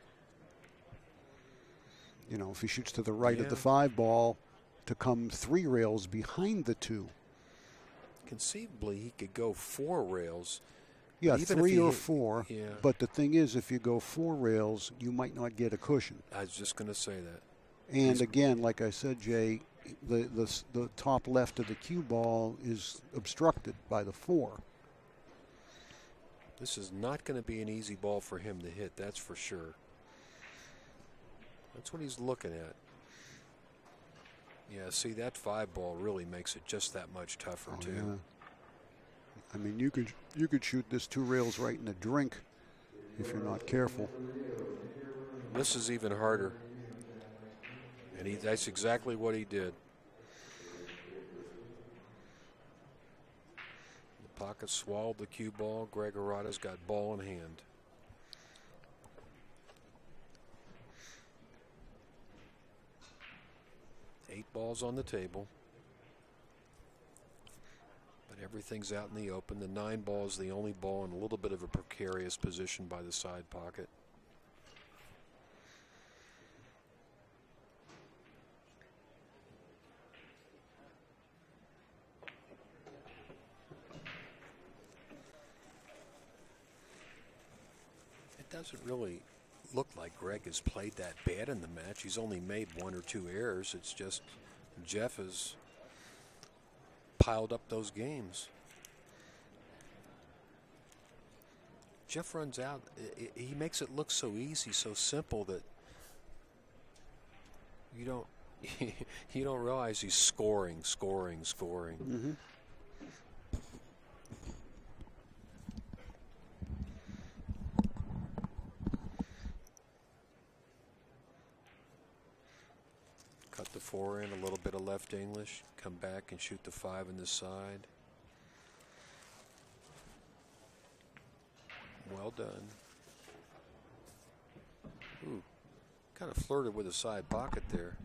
You know, if he shoots to the right of the 5 ball to come 3 rails behind the 2. Conceivably, he could go 4 rails. Yeah, 3 or 4. Yeah. But the thing is, if you go 4 rails, you might not get a cushion. I was just going to say that. And again, like I said, Jay, the top left of the cue ball is obstructed by the 4. This is not going to be an easy ball for him to hit, that's for sure. That's what he's looking at. Yeah, see, that 5 ball really makes it just that much tougher, too. Yeah. I mean, you could shoot this 2 rails right in the drink if you're not careful. This is even harder. And that's exactly what he did. The pocket swallowed the cue ball. Greg Harada's got ball in hand. $8 balls on the table. But Everything's out in the open. The 9 ball is the only ball in a little bit of a precarious position by the side pocket. It doesn't really look like Greg has played that bad in the match. He's only made 1 or 2 errors. It's just Jeff has piled up those games. Jeff runs out. He makes it look so easy, so simple that you don't you don't realize he's scoring. Mm-hmm. Cut the 4 in, a little bit of left English, come back and shoot the 5 in the side. Well done. Ooh, kind of flirted with the side pocket there.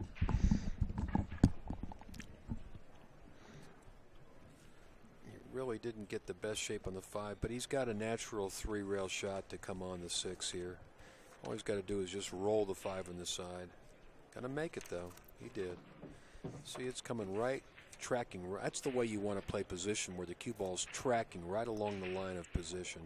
He really didn't get the best shape on the 5, but he's got a natural 3-rail shot to come on the 6 here. All he's got to do is just roll the 5 on the side. Got to make it though. He did. See, it's coming right, tracking. That's the way you want to play position, where the cue ball's tracking right along the line of position.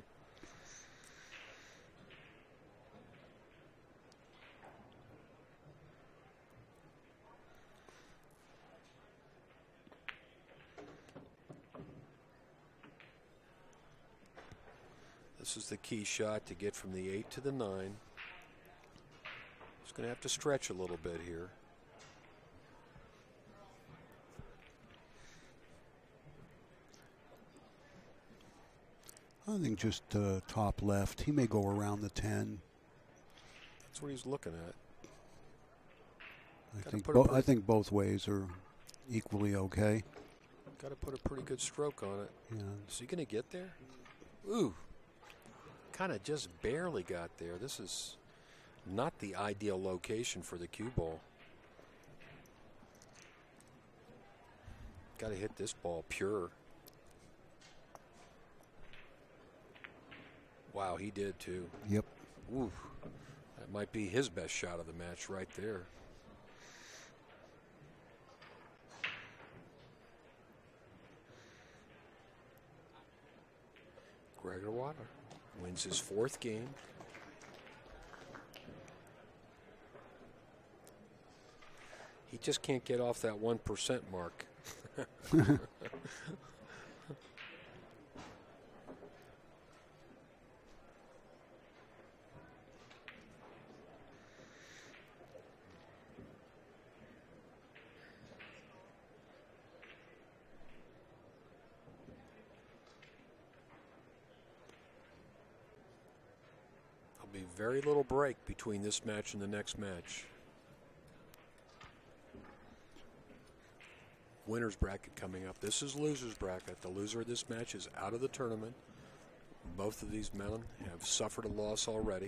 This is the key shot to get from the 8 to the 9. He's going to have to stretch a little bit here. I think just top left. He may go around the 10. That's what he's looking at. I think both ways are equally okay. Got to put a pretty good stroke on it. Yeah. Is he going to get there? Ooh. Kind of just barely got there. This is not the ideal location for the cue ball. Got to hit this ball pure. Wow, he did too. Yep. Ooh, that might be his best shot of the match right there. Greg Harada wins his 4th game. He just can't get off that 1% mark. There'll be very little break between this match and the next match. Winner's bracket coming up. This is loser's bracket. The loser of this match is out of the tournament. Both of these men have suffered a loss already.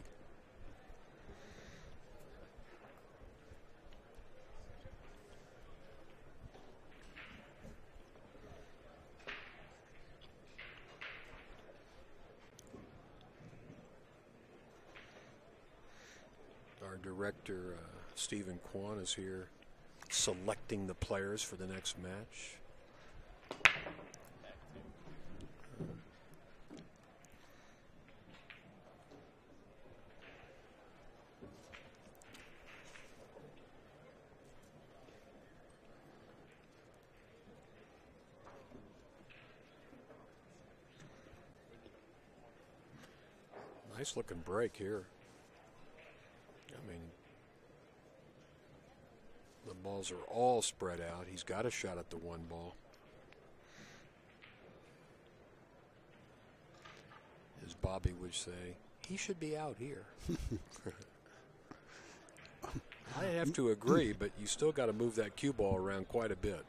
Our director, Stephen Kwan, is here selecting the players for the next match. Nice looking break here. I mean, the balls are all spread out. He's got a shot at the 1 ball. As Bobby would say, he should be out here. I have to agree, but you still got to move that cue ball around quite a bit.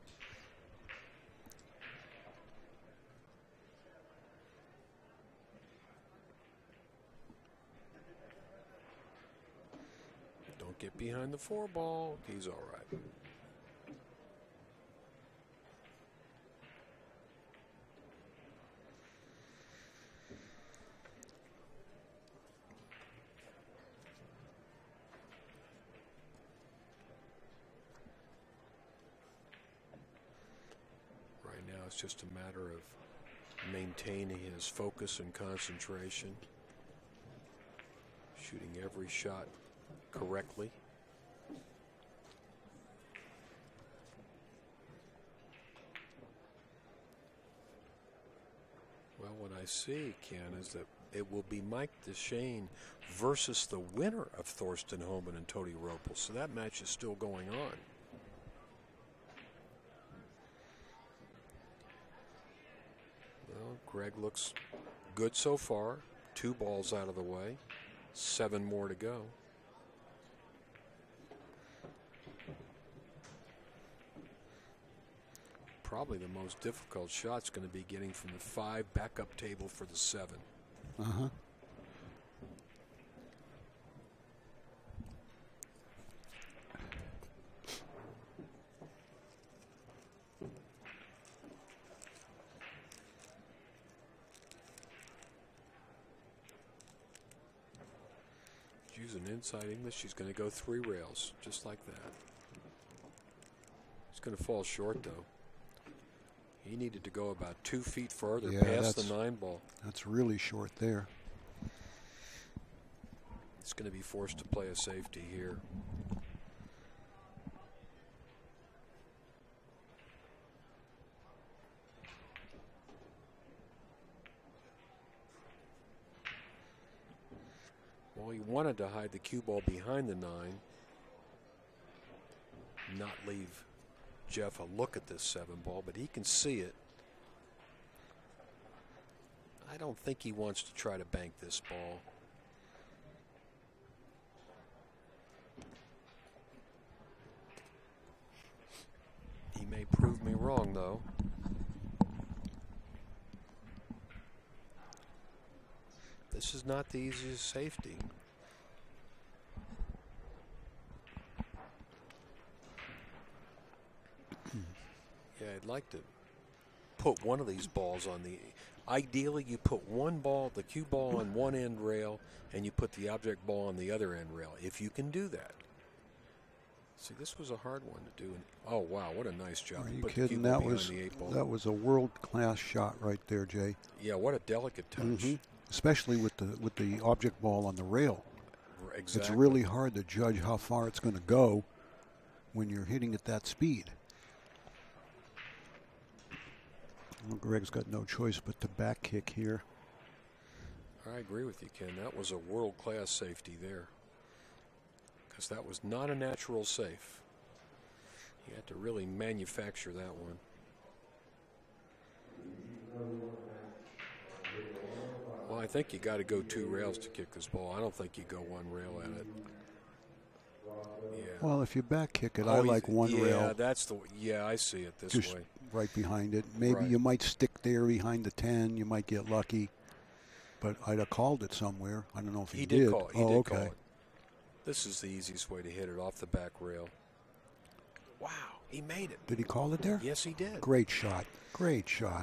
Get behind the 4 ball. He's all right. it's just a matter of maintaining his focus and concentration, shooting every shot correctly. Well, what I see, Ken, is that it will be Mike DeShane versus the winner of Thorsten Homan and Tony Ropel. So that match is still going on. Well, Greg looks good so far. 2 balls out of the way. 7 more to go. Probably the most difficult shot's going to be getting from the 5 back up table for the 7. Uh-huh. Using inside English, she's going to go 3 rails, just like that. He's going to fall short, though. He needed to go about 2 feet further past the 9 ball. That's really short there. It's going to be forced to play a safety here. Well, he wanted to hide the cue ball behind the 9, not leave Jeff a look at this 7 ball, but he can see it. I don't think he wants to try to bank this ball. He may prove me wrong, though. This is not the easiest safety. Yeah, I'd like to put one of these balls on the... Ideally, you put one ball, the cue ball on one end rail, and you put the object ball on the other end rail, if you can do that. See, this was a hard one to do. Oh, wow, what a nice job. Are you kidding? That was a world-class shot right there, Jay. Yeah, what a delicate touch. Mm-hmm. Especially with the object ball on the rail. Exactly. It's really hard to judge how far it's going to go when you're hitting at that speed. Well, Greg's got no choice but to back kick here. I agree with you, Ken. That was a world-class safety there. Because that was not a natural safe. You had to really manufacture that one. Well, I think you got to go 2 rails to kick this ball. I don't think you go 1 rail at it. Yeah. Well, if you back kick it, I like 1 rail. Yeah, that's the. Yeah, I see it this just way. Right behind it. Maybe right. You might stick there behind the 10. You might get lucky. But I'd have called it somewhere. I don't know if he did. He did call okay. it. This is the easiest way to hit it, off the back rail. Wow, he made it. Did he call it there? Yes, he did. Great shot. Great shot.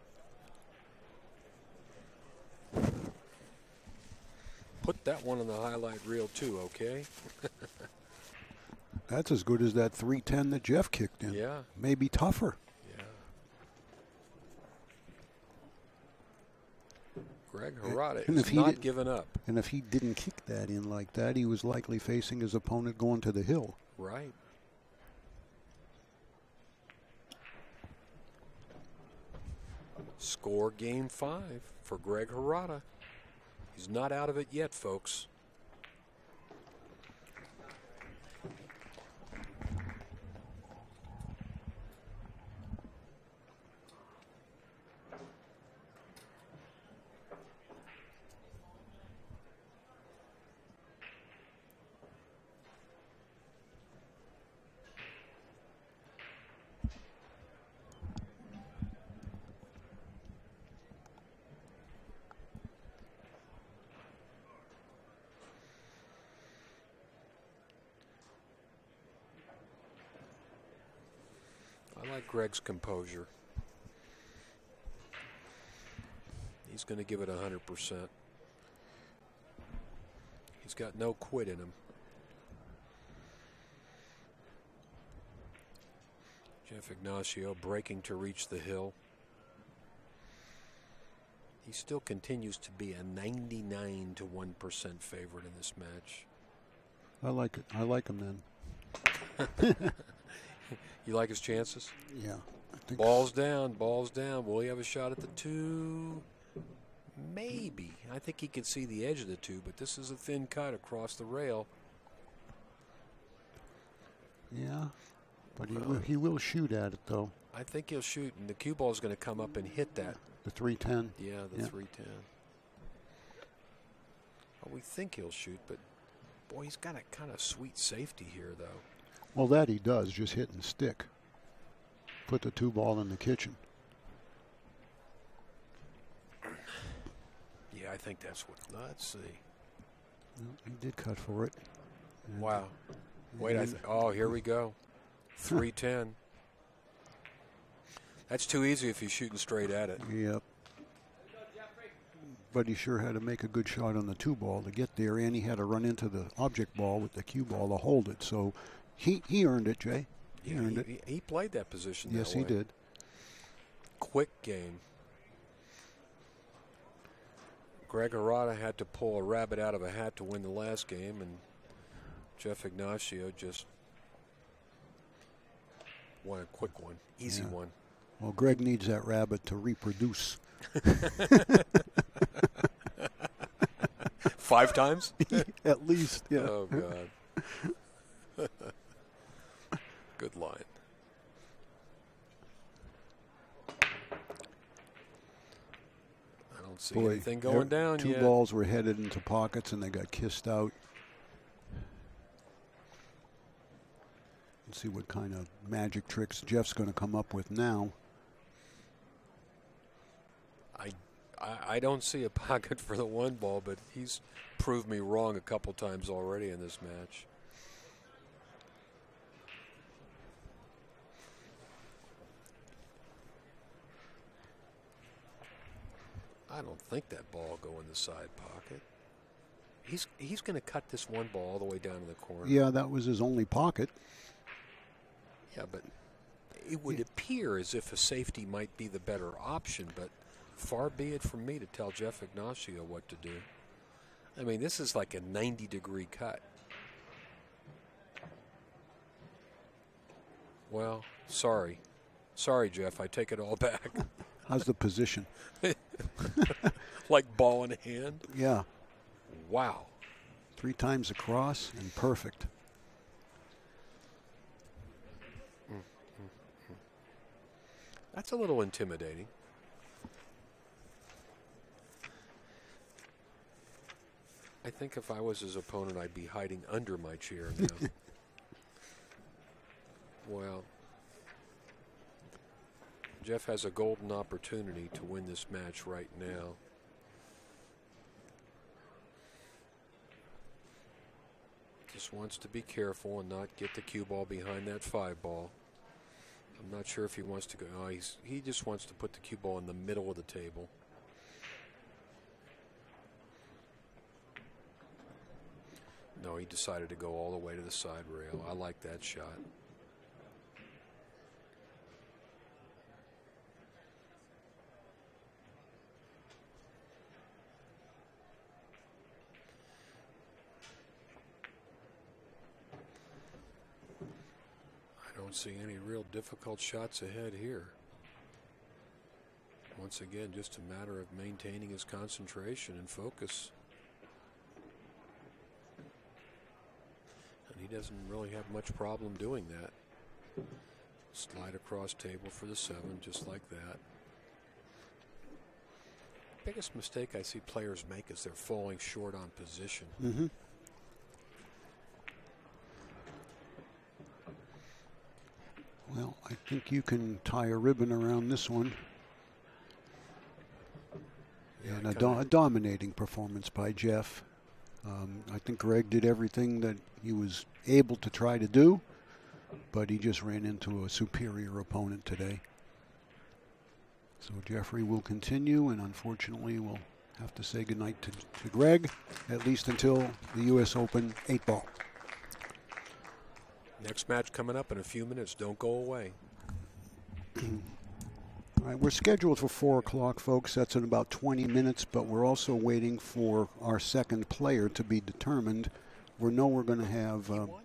Put that one on the highlight reel too, okay? That's as good as that 310 that Jeff kicked in. Yeah. Maybe tougher. Yeah. Greg Harada is not giving up. And if he didn't kick that in like that, he was likely facing his opponent going to the hill. Right. Score game 5 for Greg Harada. He's not out of it yet, folks. I like Greg's composure. He's going to give it 100%. He's got no quit in him. Jeff Ignacio breaking to reach the hill. He still continues to be a 99 to 1% favorite in this match. I like it. I like him then. You like his chances? Yeah. I think balls down, balls down. Will he have a shot at the 2? Maybe. I think he can see the edge of the 2, but this is a thin cut across the rail. Yeah, but he will shoot at it, though. I think he'll shoot, and the cue ball is going to come up and hit that. The 310? Yeah, the 310. Well, we think he'll shoot, but, boy, he's got a kind of sweet safety here, though. Well, that he does, just hit and stick. Put the 2 ball in the kitchen. Yeah, I think that's what. Let's see. Well, he did cut for it. Wow. Wait, oh, here we go. 310. That's too easy if he's shooting straight at it. Yep. But he sure had to make a good shot on the 2 ball to get there, and he had to run into the object ball with the cue ball to hold it. So he earned it, Jay. He earned it. He played that position. Yes, that way. He did. Quick game. Greg Harada had to pull a rabbit out of a hat to win the last game, and Jeff Ignacio just won a quick one, easy one. Well, Greg needs that rabbit to reproduce. 5 times? At least, yeah. Oh, God. Good line. I don't see anything going down yet. 2 balls were headed into pockets, and they got kissed out. Let's see what kind of magic tricks Jeff's going to come up with now. I don't see a pocket for the 1 ball, but he's proved me wrong a couple times already in this match. I don't think that ball will go in the side pocket. He's going to cut this 1 ball all the way down to the corner. Yeah, that was his only pocket. Yeah, but it would appear as if a safety might be the better option, but far be it from me to tell Jeff Ignacio what to do. I mean, this is like a 90-degree cut. Well, sorry. Sorry, Jeff, I take it all back. How's the position? Like ball in hand? Yeah. Wow. 3 times across and perfect. That's a little intimidating. I think if I was his opponent, I'd be hiding under my chair now. Well, Jeff has a golden opportunity to win this match right now. Just wants to be careful and not get the cue ball behind that 5 ball. I'm not sure if he wants to go. Oh, he just wants to put the cue ball in the middle of the table. No, he decided to go all the way to the side rail. I like that shot. I don't see any real difficult shots ahead here. Once again, just a matter of maintaining his concentration and focus. And he doesn't really have much problem doing that. Slide across table for the 7, just like that. Biggest mistake I see players make is they're falling short on position. Mm-hmm. Well, I think you can tie a ribbon around this one. Yeah, and a dominating performance by Jeff. I think Greg did everything that he was able to try to do, but he just ran into a superior opponent today. So Jeffrey will continue, and unfortunately we'll have to say goodnight to Greg, at least until the U.S. Open 8-ball. Next match coming up in a few minutes. Don't go away. All right, we're scheduled for 4 o'clock, folks. That's in about 20 minutes, but we're also waiting for our second player to be determined. We know we're going to have